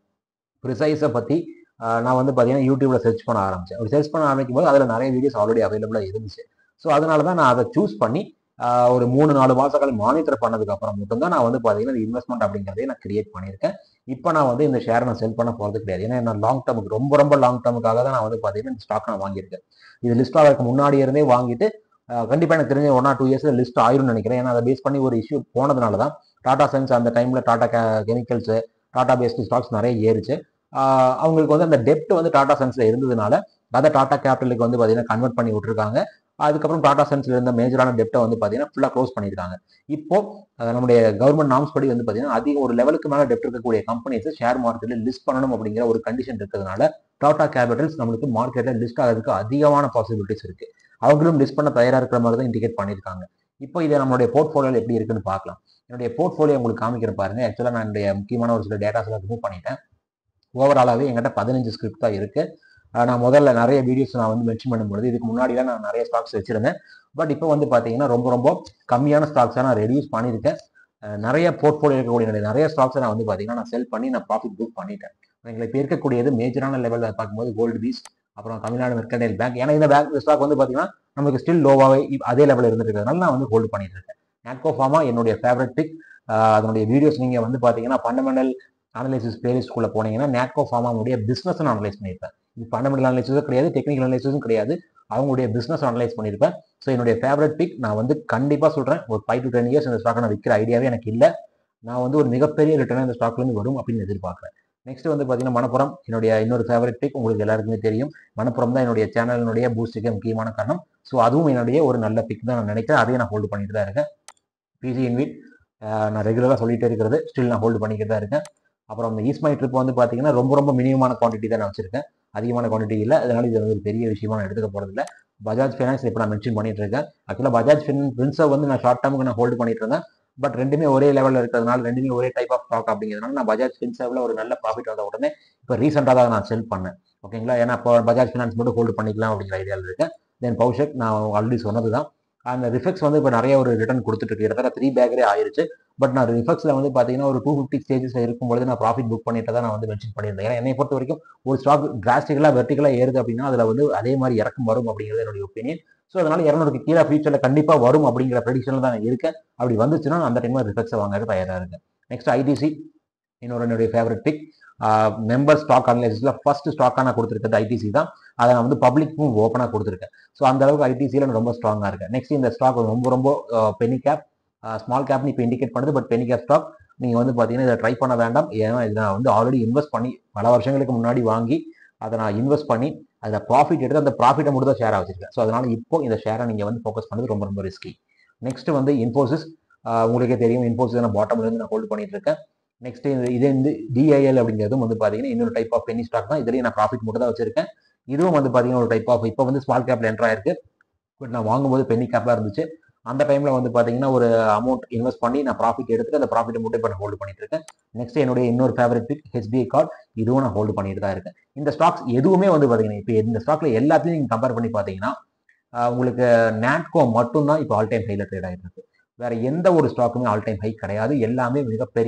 ப்ரிசைஸை பற்றி நான் வந்து பார்த்தீங்கன்னா யூடியூப்ல சர்ச் பண்ண ஆரம்பிச்சேன். ஒரு சர்ச் பண்ண ஆரம்பிக்கும் போது அதில் நிறைய வீடியோஸ் ஆல்ரெடி அவைலபிளாக இருந்துச்சு. ஸோ அதனால தான் நான் அதை சூஸ் பண்ணி ஒரு மூணு நாலு மாதங்கள் மானிட்டர் பண்ணதுக்கு அப்புறம் மட்டும்தான் நான் வந்து பார்த்தீங்கன்னா இன்வெஸ்ட்மெண்ட் அப்படிங்கிறதே நான் கிரியேட் பண்ணியிருக்கேன். இப்போ நான் வந்து இந்த ஷேரை நான் செல் பண்ண போகிறது கிடையாது. ஏன்னா நான் லாங் டேர்முக்கு ரொம்ப ரொம்ப லாங் டேர்முக்காக தான் நான் வந்து பார்த்தீங்கன்னா இந்த ஸ்டாக் நான் வாங்கியிருக்கேன். இது லிஸ்ட் ஆகிறதுக்கு முன்னாடி இருந்தே வாங்கிட்டு கண்டிப்பாக எனக்கு தெரிஞ்ச ஒன் ஆர் டூ இயர்ஸ்ல லிஸ்ட் ஆயிரும்னு நினைக்கிறேன். ஏன்னா அதை பேஸ் பண்ணி ஒரு இஷ்யூ போனதுனால தான் டாடா சன்ஸ் அந்த டைம்ல Tata chemicals, Tata based stocks நிறைய ஏறிச்சு. அவங்களுக்கு வந்து அந்த டெப்ட் வந்து டாடா சன்ஸ்ல இருந்ததுனால அதை டாடா கேபிட்டலுக்கு வந்து பார்த்தீங்கன்னா கன்வெர்ட் பண்ணி விட்டுருக்காங்க. அதுக்கப்புறம் டாடா சன்ஸ்ல இருந்த மேஜரான டெப்ட்டை வந்து பார்த்தீங்கன்னா ஃபுல்லாக க்ளோஸ் பண்ணியிருக்காங்க. இப்போ நம்முடைய கவர்மெண்ட் நார்ம்ஸ் படி வந்து பார்த்தீங்கன்னா அதிக ஒரு லெவலுக்கு மேலே டெப்ட் இருக்கக்கூடிய கம்பெனிஸ் ஷேர் மார்க்கெட்டில் லிஸ்ட் பண்ணணும் அப்படிங்கிற ஒரு கண்டிஷன் இருக்கிறதுனால டாடா கேபிட்டல்ஸ் நம்மளுக்கு மார்க்கெட்டில் லிஸ்ட் ஆகிறதுக்கு அதிகமான பாசிபிலிட்டிஸ் இருக்கு. அவங்களும் லிஸ்ட் பண்ண தயாராக இருக்கிற மாதிரி தான் இண்டிகேட் பண்ணியிருக்காங்க. இப்போ இதை நம்மளுடைய போர்ட்ஃபோலியோவில் எப்படி இருக்குன்னு பார்க்கலாம். என்னுடைய போர்ட்ஃபோலியோ உங்களுக்கு காமிக்கிற பாருங்க. ஆக்சுவலாக நான் என்னுடைய முக்கியமான ஒரு சில டேட்டாஸ் எல்லாம் ரிமூவ் பண்ணிட்டேன். ஓவராலாகவே என்கிட்ட பதினஞ்சு ஸ்கிரிப்ட் தான் இருக்கு. நான் முதல்ல நிறைய வீடியோஸ் நான் வந்து மென்ஷன் பண்ணும்போது இதுக்கு முன்னாடிலாம் நான் நிறைய ஸ்டாக்ஸ் வச்சிருந்தேன். பட் இப்போ வந்து பார்த்தீங்கன்னா ரொம்ப ரொம்ப கம்மியான ஸ்டாக்ஸை நான் ரெடியூஸ் பண்ணியிருக்கேன். நிறைய போர்ட்ஃபோலியோ இருக்கக்கூடிய நிறைய ஸ்டாக்ஸை நான் வந்து பார்த்தீங்கன்னா நான் செல் பண்ணி நான் ப்ராஃபிட் புக் பண்ணிட்டேன். எங்களை இப்போ இருக்கக்கூடியது மேஜரான லெவலில் பார்க்கும்போது கோல்டு பீஸ், அப்புறம் தமிழ்நாடு மெர்கன்டைல் பேங்க். ஏன்னா இந்த பேங்க் ஸ்டாக் வந்து பார்த்தீங்கன்னா நமக்கு ஸ்டில் லோவாகவே அதே லெவலில் இருந்துட்டு இருக்கிறதுனால நான் வந்து ஹோல்டு பண்ணிட்டு இருக்கேன். நாட்கோ ஃபார்மா என்னுடைய ஃபேவரட் பிக். அதனுடைய வீடியோஸ் நீங்கள் வந்து பார்த்தீங்கன்னா ஃபண்டமெண்டல் அனலைசிஸ் பிளேலிஸ்ட்குள்ள போனீங்கன்னா நாட்கோ ஃபார்மாவுடைய பிசினஸ் அனலைஸ் பண்ணியிருப்பேன். இது ஃபண்டமெண்டல் அனலைசிஸும் கிடையாது, டெக்னிக்கல் அனலைசிஸும் கிடையாது, அவங்களுடைய பிசினஸ் அனலைஸ் பண்ணியிருப்பேன். ஸோ என்னுடைய ஃபேவரட் பிக். நான் வந்து கண்டிப்பாக சொல்கிறேன், ஒரு ஃபைவ் டு டென் இயர்ஸ் இந்த ஸ்டாக்கை நான் விற்கிற ஐடியாவே எனக்கு இல்லை. நான் வந்து ஒரு மிகப்பெரிய ரிட்டர்ன் இந்த ஸ்டாக்லேருந்து வரும் அப்படின்னு எதிர்பார்க்குறேன். நெக்ஸ்ட் வந்து பார்த்தீங்கன்னா மணப்புரம் என்னுடைய இன்னொரு ஃபேவரட் பிக். உங்களுக்கு எல்லாருக்குமே தெரியும், மணப்புரம் தான் என்னுடைய சேனலினுடைய பூஸ்டுக்கு முக்கியமான காரணம். ஸோ அதுவும் என்னுடைய ஒரு நல்ல பிக் தான் நான் நினைக்கிறேன். அதையும் நான் ஹோல்டு பண்ணிட்டு தான் இருக்கேன். பிஜி இன்விட் நான் ரெகுலராக சொல்லிட்டே இருக்கிறது, ஸ்டில் நான் ஹோல்டு பண்ணிக்கிட்டு தான் இருக்கேன். அப்புறம் இந்த ஈஸ்மை ட்ரிப் வந்து பார்த்தீங்கன்னா ரொம்ப ரொம்ப மினிமமான குவான்டிட்டி தான் நான் வச்சிருக்கேன், அதிகமான குவான்டிட்டி இல்லை. அதனால இது வந்து ஒரு பெரிய விஷயமா நான் எடுத்துக்க போகிறது இல்லை. பஜாஜ் ஃபைனான்ஸ் இப்போ நான் மென்ஷன் பண்ணிட்டு இருக்கேன். ஆக்சுவலாக பஜாஜ் ஃபின்ஸை வந்து நான் ஷார்ட் டேர்முக்கு நான் ஹோல்டு பண்ணிட்டு இருந்தேன். பட் ரெண்டுமே ஒரே லெவலில் இருக்கிறதுனால, ரெண்டுமே ஒரே டைப் ஆஃப் ஸ்டாக் அப்படிங்கிறதுனால நான் பஜாஜ் ஃபின்ஸாவில் ஒரு நல்ல ப்ராஃபிட் வந்த உடனே இப்போ ரீசெண்டாக தான் நான் செல் பண்ணேன். ஓகேங்களா, ஏன்னா இப்போ பஜாஜ் ஃபினான்ஸ் மட்டும் ஹோல்டு பண்ணிக்கலாம் அப்படிங்கிற ஐடியாவில் இருக்கேன். தென் பவுஷெக் நான் ஆல்ரெடி சொன்னது தான். அந்த ரிஃபெக்ஸ் வந்து இப்போ நிறைய ஒரு ரிட்டர்ன் கொடுத்துட்டு இருக்கு, இடத்துல த்ரீ பேக்கரே ஆயிருச்சு. பட் நான் ரிஃபெக்ஸில் வந்து பார்த்தீங்கன்னா ஒரு டூ ஃபிஃப்டி ஸ்டேஜஸில் இருக்கும்போது நான் ப்ராஃபிட் புக் பண்ணிட்டு தான் நான் வந்து மென்ஷன் பண்ணியிருந்தேன். ஏன்னா என்னை பொறுத்த வரைக்கும் ஒரு ஸ்டாக் டிராஸ்டிக்கலாக வெர்டிகலாக ஏறுது அப்படின்னா அதில் வந்து அதே மாதிரி இறக்கம் வரும் அப்படிங்கிறது என்னுடைய ஒப்பீனியன். ஸோ அதனால இரநூறுக்கு கீழே ஃபியூச்சரில் கண்டிப்பாக வரும் அப்படிங்கிற ப்ரெடிக்ஷனில் தான் நான் இருக்கேன். அப்படி வந்துச்சுன்னா அந்த டைமில் ரிஃபெக்ஸை வாங்க தயாராக இருக்கேன். நெக்ஸ்ட் ஐடிசி இன்னொரு என்னுடைய ஃபேவரட் பிக். மெம்பர் ஸ்டாக் அனலைசிஸ்ல ஃபர்ஸ்ட் ஸ்டாக்காக நான் கொடுத்துருக்கிறது ஐடிசி தான். அதை நான் வந்து பப்ளிக்கும் ஓப்பனாக கொடுத்துருக்கேன். ஸோ அந்த அளவுக்கு ஐடிசியில் நான் ரொம்ப ஸ்ட்ராங்காக இருக்கேன். நெக்ஸ்ட் இந்த ஸ்டாக் ரொம்ப ரொம்ப பெனி கேப், ஸ்மால் கேப்னு இப்போ இண்டிகேட் பண்ணுது. பட் பெனி கேப் ஸ்டாக் நீங்கள் வந்து பார்த்தீங்கன்னா இதை ட்ரை பண்ண வேண்டாம். ஏன்னா இதை நான் வந்து ஆல்ரெடி இன்வெஸ்ட் பண்ணி பல வருஷங்களுக்கு முன்னாடி வாங்கி அதை நான் இன்வெஸ்ட் பண்ணி அதில் ப்ராஃபிட் எடுத்து அந்த ப்ராஃபிட்டை மட்டும் தான் ஷேராக வச்சிருக்கேன். ஸோ அதனால இப்போ இந்த ஷேரை நீங்கள் வந்து ஃபோக்கஸ் பண்ணது ரொம்ப ரொம்ப ரிஸ்கி. நெக்ஸ்ட் வந்து இன்ஃபோசிஸ். உங்களுக்கே தெரியும், இன்ஃபோசிஸ் நான் பாட்டம்லேருந்து நான் ஹோல்டு பண்ணிட்டு இருக்கேன். நெக்ஸ்ட் இதே வந்து டிஐஎல் அப்படிங்கிறதும் வந்து பார்த்தீங்கன்னா இன்னொரு டைப் ஆஃப் பெனி ஸ்டாக் தான். இதுலேயும் நான் ப்ராஃபிட் மட்டும் தான் வச்சிருக்கேன். இதுவும் வந்து பார்த்தீங்கன்னா ஒரு டைப் ஆஃப் இப்போ வந்து ஸ்மால் கேப்ல என்ட்ரு ஆயிருக்கு. பட் நான் வாங்கும்போது பெனி கேப்லாம் இருந்துச்சு. அந்த டைம்ல வந்து பார்த்தீங்கன்னா ஒரு அமௌண்ட் இன்வெஸ்ட் பண்ணி நான் ப்ராஃபிட் எடுத்துட்டு அந்த ப்ராஃபிட்டை மட்டும் இப்போ நான் ஹோல்டு பண்ணிட்டு இருக்கேன். நெக்ஸ்ட் என்னுடைய இன்னொரு ஃபேவரட் பிக் ஹெச்டிஐ கார்டு. இதுவும் நான் ஹோல்டு பண்ணிட்டு தான் இருக்கேன். இந்த ஸ்டாக்ஸ் எதுவுமே வந்து பார்த்தீங்கன்னா இப்போ இந்த ஸ்டாக்ல எல்லாத்தையும் நீங்கள் கம்பேர் பண்ணி பார்த்தீங்கன்னா உங்களுக்கு நாட்கோ மட்டும் தான் இப்போ ஆல் டைம் ஹைல ட்ரேட் ஆகிட்டு இருக்கு. வேற எந்த ஒரு ஸ்டாக்குமே ஆல் டைம் ஹை கிடையாது. எல்லாமே மிகப்பெரிய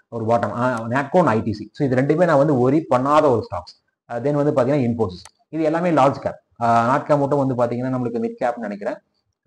ஒரு பாட்டம் நாட்கோ ஐடிசி. ஸோ இது ரெண்டுமே நான் வந்து ஒரி பண்ணாத ஒரு ஸ்டாக்ஸ். தென் வந்து பார்த்தீங்கன்னா இன்ஃபோசிஸ், இது எல்லாமே லார்ஜ் கேப். நாட் கேப் மட்டும் வந்து பார்த்தீங்கன்னா நம்மளுக்கு மிட் கேப்னு நினைக்கிறேன்.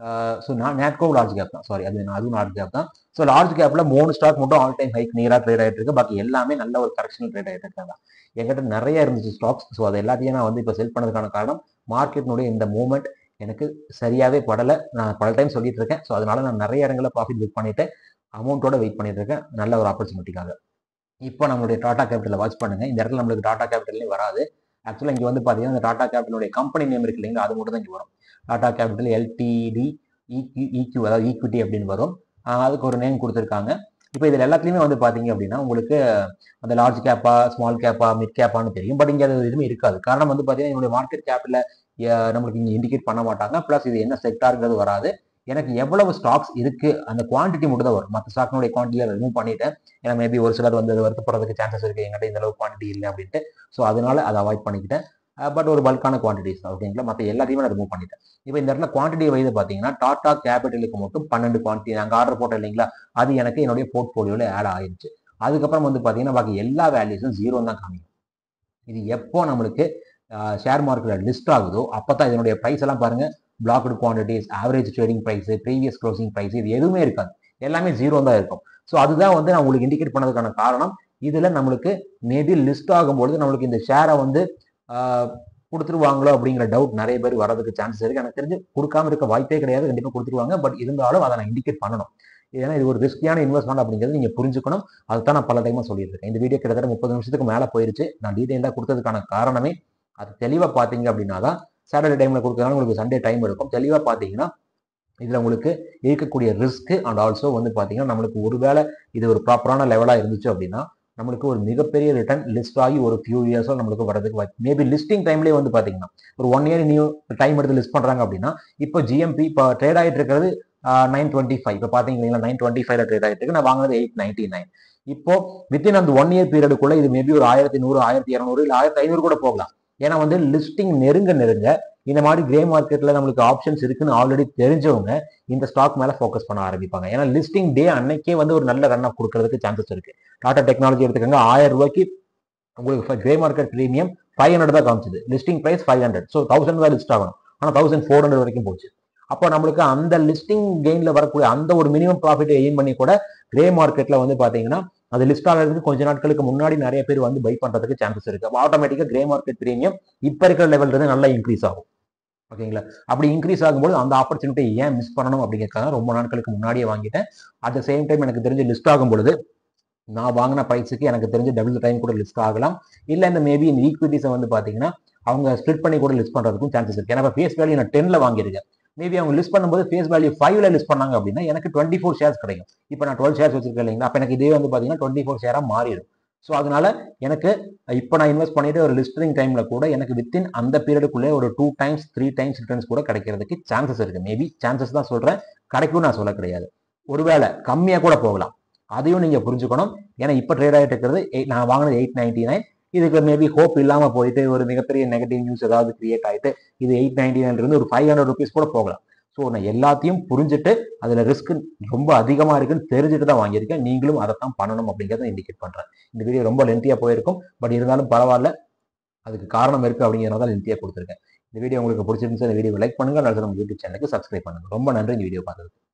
ஸோ நான் நாட்கோ லார்ஜ் கேப் தான், சாரி அது அதுவும் லார்ஜ் கேப் தான். ஸோ லார்ஜ் கேப்ல மூணு ஸ்டாக் மட்டும் ஆல் டைம் ஹைக் நியராக ட்ரேட் ஆகிட்டு இருக்கு. பாக்கி எல்லாமே நல்ல ஒரு கரெக்ஷனல் ட்ரேட் ஆகிட்டு இருக்காங்க. என்கிட்ட நிறைய இருந்துச்சு ஸ்டாக்ஸ். ஸோ அது எல்லாத்தையும் நான் வந்து இப்போ செல் பண்ணதுக்கான காரணம் மார்க்கெட்னுடைய இந்த மூவ்மெண்ட் எனக்கு சரியாவே படலை. நான் பல டைம் சொல்லிட்டு இருக்கேன். ஸோ அதனால நான் நிறைய இடங்களில் ப்ராஃபிட் புக் பண்ணிட்டு அமௌண்ட்டோட வெயிட் பண்ணிட்டு இருக்கேன் நல்ல ஒரு ஆப்பர்ச்சுனிட்டிக்காக. இப்போ நம்மளுடைய டாடா கேபிட்டலை வாட்ச் பண்ணுங்க. இந்த இடத்துல நம்மளுக்கு டாடா கேபிட்டலே வராது. ஆக்சுவலாக இங்கே வந்து பார்த்தீங்கன்னா இந்த டாடா கேபிட்டலுடைய கம்பெனி நேம் இருக்கு இல்லைங்களா, அது மட்டும் தான் இங்கே வரும். Tata capital LTD EQ EQ அதாவது ஈக்விட்டி அப்படின்னு வரும். அதுக்கு ஒரு நேம் கொடுத்துருக்காங்க. இப்போ இதில் எல்லாத்துலேயுமே வந்து பார்த்தீங்க அப்படின்னா உங்களுக்கு அந்த லார்ஜ் கேப்பா ஸ்மால் கேப்பா மிட் கேப்பான்னு தெரியும். பட் இங்கே அது எதுவுமே இருக்காது. காரணம் வந்து பார்த்தீங்கன்னா என்னுடைய மார்க்கெட் கேப்பில் நம்மளுக்கு இங்கே இண்டிகேட் பண்ண மாட்டாங்க. ப்ளஸ் இது என்ன செக்டாருங்கிறது வராது. எனக்கு எவ்வளவு ஸ்டாக்ஸ் இருக்கு அந்த குவான்டிட்டி மட்டும் தான் வரும். மற்ற ஸ்டாக்னுடைய குவான்டிட்டியை ரிமூவ் பண்ணிட்டேன். ஏன்னா மேபி ஒரு சிலர் வந்து வருத்தப்படுறதுக்கு சான்சஸ் இருக்கு, எங்கிட்ட இந்த அளவு குவான்டிட்டி இல்லை அப்படின்ட்டு. ஸோ அதனால அதை அவாய்ட் பண்ணிக்கிட்டேன். பட் ஒரு பல்கான குவான்டிட்டிஸ் தான், ஓகேங்களா. மற்ற எல்லாத்தையுமே நான் ரிமூவ் பண்ணிட்டேன். இப்போ இந்த இடத்துல குவான்டிட்டி வைது பார்த்தீங்கன்னா டாடா கேபிட்டலுக்கு மட்டும் பன்னெண்டு குவான்டிட்டி நாங்கள் ஆர்டர் போட்டோம் இல்லைங்களா, அது எனக்கு என்னுடைய போர்ட்ஃபோலியோவில் ஆட் ஆயிடுச்சு. அதுக்கப்புறம் வந்து பார்த்தீங்கன்னா பாக்கி எல்லா வேல்யூஸும் ஜீரோ தான் காமிக்கும். இது எப்போ நம்மளுக்கு ஷேர் மார்க்கெட்டில் லிஸ்ட் ஆகுதோ அப்போ தான் இதனுடைய ப்ரைஸ் எல்லாம் பாருங்க, blocked quantities, average trading price, previous closing price, இது எதுவுமே இருக்காது. எல்லாமே ஜீரோ தான் இருக்கும். ஸோ அதுதான் வந்து நான் உங்களுக்கு இண்டிகேட் பண்ணதுக்கான காரணம். இதில் நம்மளுக்கு மேபி லிஸ்ட் ஆகும்பொழுது நம்மளுக்கு இந்த ஷேரை வந்து கொடுத்துருவாங்களோ அப்படிங்கிற டவுட் நிறைய பேர் வரதுக்கு சான்சஸ் இருக்கு. எனக்கு தெரிஞ்சு கொடுக்காம இருக்க வாய்ப்பே கிடையாது, கண்டிப்பாக கொடுத்துருவாங்க. பட் இருந்தாலும் அதை நான் இண்டிகேட் பண்ணணும். ஏன்னா இது ஒரு ரிஸ்கியான இன்வெஸ்ட்மெண்ட் அப்படிங்கிறது நீங்க புரிஞ்சுக்கணும். அதுதான் நான் பல டைமா சொல்லிட்டு இருக்கேன். இந்த வீடியோ கிட்டத்தட்ட முப்பது நிமிஷத்துக்கு மேல போயிருச்சு. நான் டீடைலா கொடுத்ததுக்கான காரணமே அது தெளிவா பாத்தீங்க அப்படின்னா தான் சாட்டர்டே டைம்ல கொடுக்கறதுனால உங்களுக்கு சண்டே டைம் எடுக்கும். தெளிவா பாத்தீங்கன்னா இதுல உங்களுக்கு இருக்கக்கூடிய ரிஸ்க் அண்ட் ஆல்சோ வந்து பாத்தீங்கன்னா நம்மளுக்கு ஒருவேளை இது ஒரு ப்ராப்பரான லெவலா இருந்துச்சு அப்படின்னா நம்மளுக்கு ஒரு மிகப்பெரிய ரிட்டர்ன் லிஸ்ட் ஆகி ஒரு ஃபியூ இயர்ஸோ நம்மளுக்கு வரதுக்கு வாய்ப்பு. மேபி லிஸ்டிங் டைம்லேயே வந்து பாத்தீங்கன்னா ஒரு ஒன் இயர் நியூ டைம் எடுத்து லிஸ்ட் பண்றாங்க அப்படின்னா இப்போ ஜிஎம்பி இப்போ ட்ரேட் ஆகிட்டு இருக்கிறது நைன் டுவெண்ட்டி ஃபைவ் இப்போ பாத்தீங்கன்னா நைன் டுவெண்ட்டி ஃபைவ்ல ட்ரேட் ஆகிட்டு இருக்கு. நான் வாங்கினது எயிட் நைன்டி நைன். இப்போ வித்தின் அந்த ஒன் இயர் பீரியடுக்குள்ள இது மேபி ஒரு ஆயிரத்தி நூறு ஆயிரத்தி இரநூறு இல்லை ஆயிரத்தி ஐநூறு கூட போகலாம். ஏன்னா வந்து லிஸ்டிங் நெருங்க நெருங்க இந்த மாதிரி கிரே மார்க்கெட்ல நம்மளுக்கு ஆப்ஷன்ஸ் இருக்குன்னு ஆல்ரெடி தெரிஞ்சவங்க இந்த ஸ்டாக் மேல ஃபோக்கஸ் பண்ண ஆரம்பிப்பாங்க. ஏன்னா லிஸ்டிங் டே அன்னைக்கே வந்து ஒரு நல்ல ரன் அப் கொடுக்கறதுக்கு சான்சஸ் இருக்கு. டாடா டெக்னாலஜி எடுத்துக்கோங்க, ஆயிரம் ரூபாய்க்கு உங்களுக்கு grey market premium five hundred தான் காமிச்சது, listing price five hundred. So thousand தான் லிஸ்ட் ஆகணும், ஆனால் தௌசண்ட் ஃபோர் ஹண்ட்ரட் வரைக்கும் போச்சு. அப்போ நம்மளுக்கு அந்த லிஸ்டிங் கெயின்ல வரக்கூடிய அந்த ஒரு மினிமம் ப்ராஃபிட் எய்ம் பண்ணி கூட கிரே மார்க்கெட்ல வந்து பாத்தீங்கன்னா அது லிஸ்ட் ஆகிறதுக்கு கொஞ்ச நாட்களுக்கு முன்னாடி நிறைய பேர் வந்து பை பண்றதுக்கு சான்சஸ் இருக்கு. அப்போ ஆட்டோமேட்டிக்கா கிரே மார்க்கெட் பிரீமியம் இப்ப இருக்கிற லெவல்ல இருந்து நல்லா இன்க்ரீஸ் ஆகும். ஓகேங்களா? அப்படி இன்க்ரீஸ் ஆகும்போது அந்த ஆப்பர்ச்சுனிட்டி ஏன் மிஸ் பண்ணணும் அப்படிங்கிறதுக்காக ரொம்ப நாட்களுக்கு முன்னாடியே வாங்கிட்டேன். அட் த சேம் டைம் எனக்கு தெரிஞ்சு லிஸ்ட் ஆகும் பொழுது நான் வாங்கின ப்ரைஸுக்கு எனக்கு தெரிஞ்சு டபுள் டைம் கூட லிஸ்ட் ஆகலாம். இல்லை இந்த மேபி இந்த ஈக்விட்டிஸை வந்து பாத்தீங்கன்னா அவங்க ஸ்பிளிட் பண்ணி கூட லிஸ்ட் பண்றதுக்கும் சான்சஸ் இருக்கு. ஏன்னா ஃபேஸ் வேல்யூ நான் டென்ல வாங்கியிருக்கேன். மேபி அவங்க லிஸ்ட் பண்ணும்போது ஃபேஸ் வேல்யூ ஃபைவ்ல லிஸ்ட் பண்ணாங்க அப்படின்னா எனக்கு டுவெண்ட்டி ஃபோர் ஷேர்ஸ் கிடைக்கும். இப்போ நான் டுவெல் ஷேர்ஸ் வச்சிருக்கேன் இல்லைங்களா, அப்போ எனக்கு இதே வந்து பாத்தீங்கன்னா டுவெண்ட்டி ஃபோர் ஷேரா மாறிடும். ஸோ அதனால எனக்கு இப்போ நான் இன்வெஸ்ட் பண்ணிட்டு ஒரு லிஸ்டிங் டைம்ல கூட எனக்கு வித்தின் அந்த பீரியடுக்குள்ளே ஒரு two times three times returns கூட கிடைக்கிறதுக்கு சான்சஸ் இருக்கு. மேபி சான்சஸ் தான் சொல்றேன், கிடைக்கும் நான் சொல்ல கிடையாது. ஒருவேளை கம்மியா கூட போகலாம், அதையும் நீங்க புரிஞ்சுக்கணும். ஏன்னா இப்போ ட்ரேட் ஆகிட்டு இருக்கிறது நான் வாங்கினது எயிட் நைன்டி நைன். இதுக்கு மேபி ஹோப் இல்லாம போயிட்டு ஒரு மிகப்பெரிய நெகட்டிவ் நியூஸ் ஏதாவது கிரியேட் ஆயிட்டு இது எயிட் நைன்டி நைன்ல இருந்து ஒரு ஃபைவ் ஹண்ட்ரட் ருபீஸ் கூட போகலாம். ஸோ நான் எல்லாத்தையும் புரிஞ்சுட்டு அதுல ரிஸ்க் ரொம்ப அதிகமா இருக்குன்னு தெரிஞ்சுட்டு தான் வாங்கியிருக்கேன். நீங்களும் அதைத்தான் பண்ணணும் அப்படிங்கிறத இண்டிகேட் பண்றேன். இந்த வீடியோ ரொம்ப லென்த்தியா போயிருக்கும், பட் இருந்தாலும் பரவாயில்ல, அதுக்கு காரணம் இருக்கு அப்படிங்கிறதால லென்த்தியா கொடுத்துருக்கேன். இந்த வீடியோ உங்களுக்கு பிடிச்சிருந்துச்சு இந்த வீடியோ லைக் பண்ணுங்க, அல்லது நம்ம யூடியூப் சேனலுக்கு சப்ஸ்கிரைப் பண்ணுங்க. ரொம்ப நன்றி இந்த வீடியோ பார்த்ததுக்கு.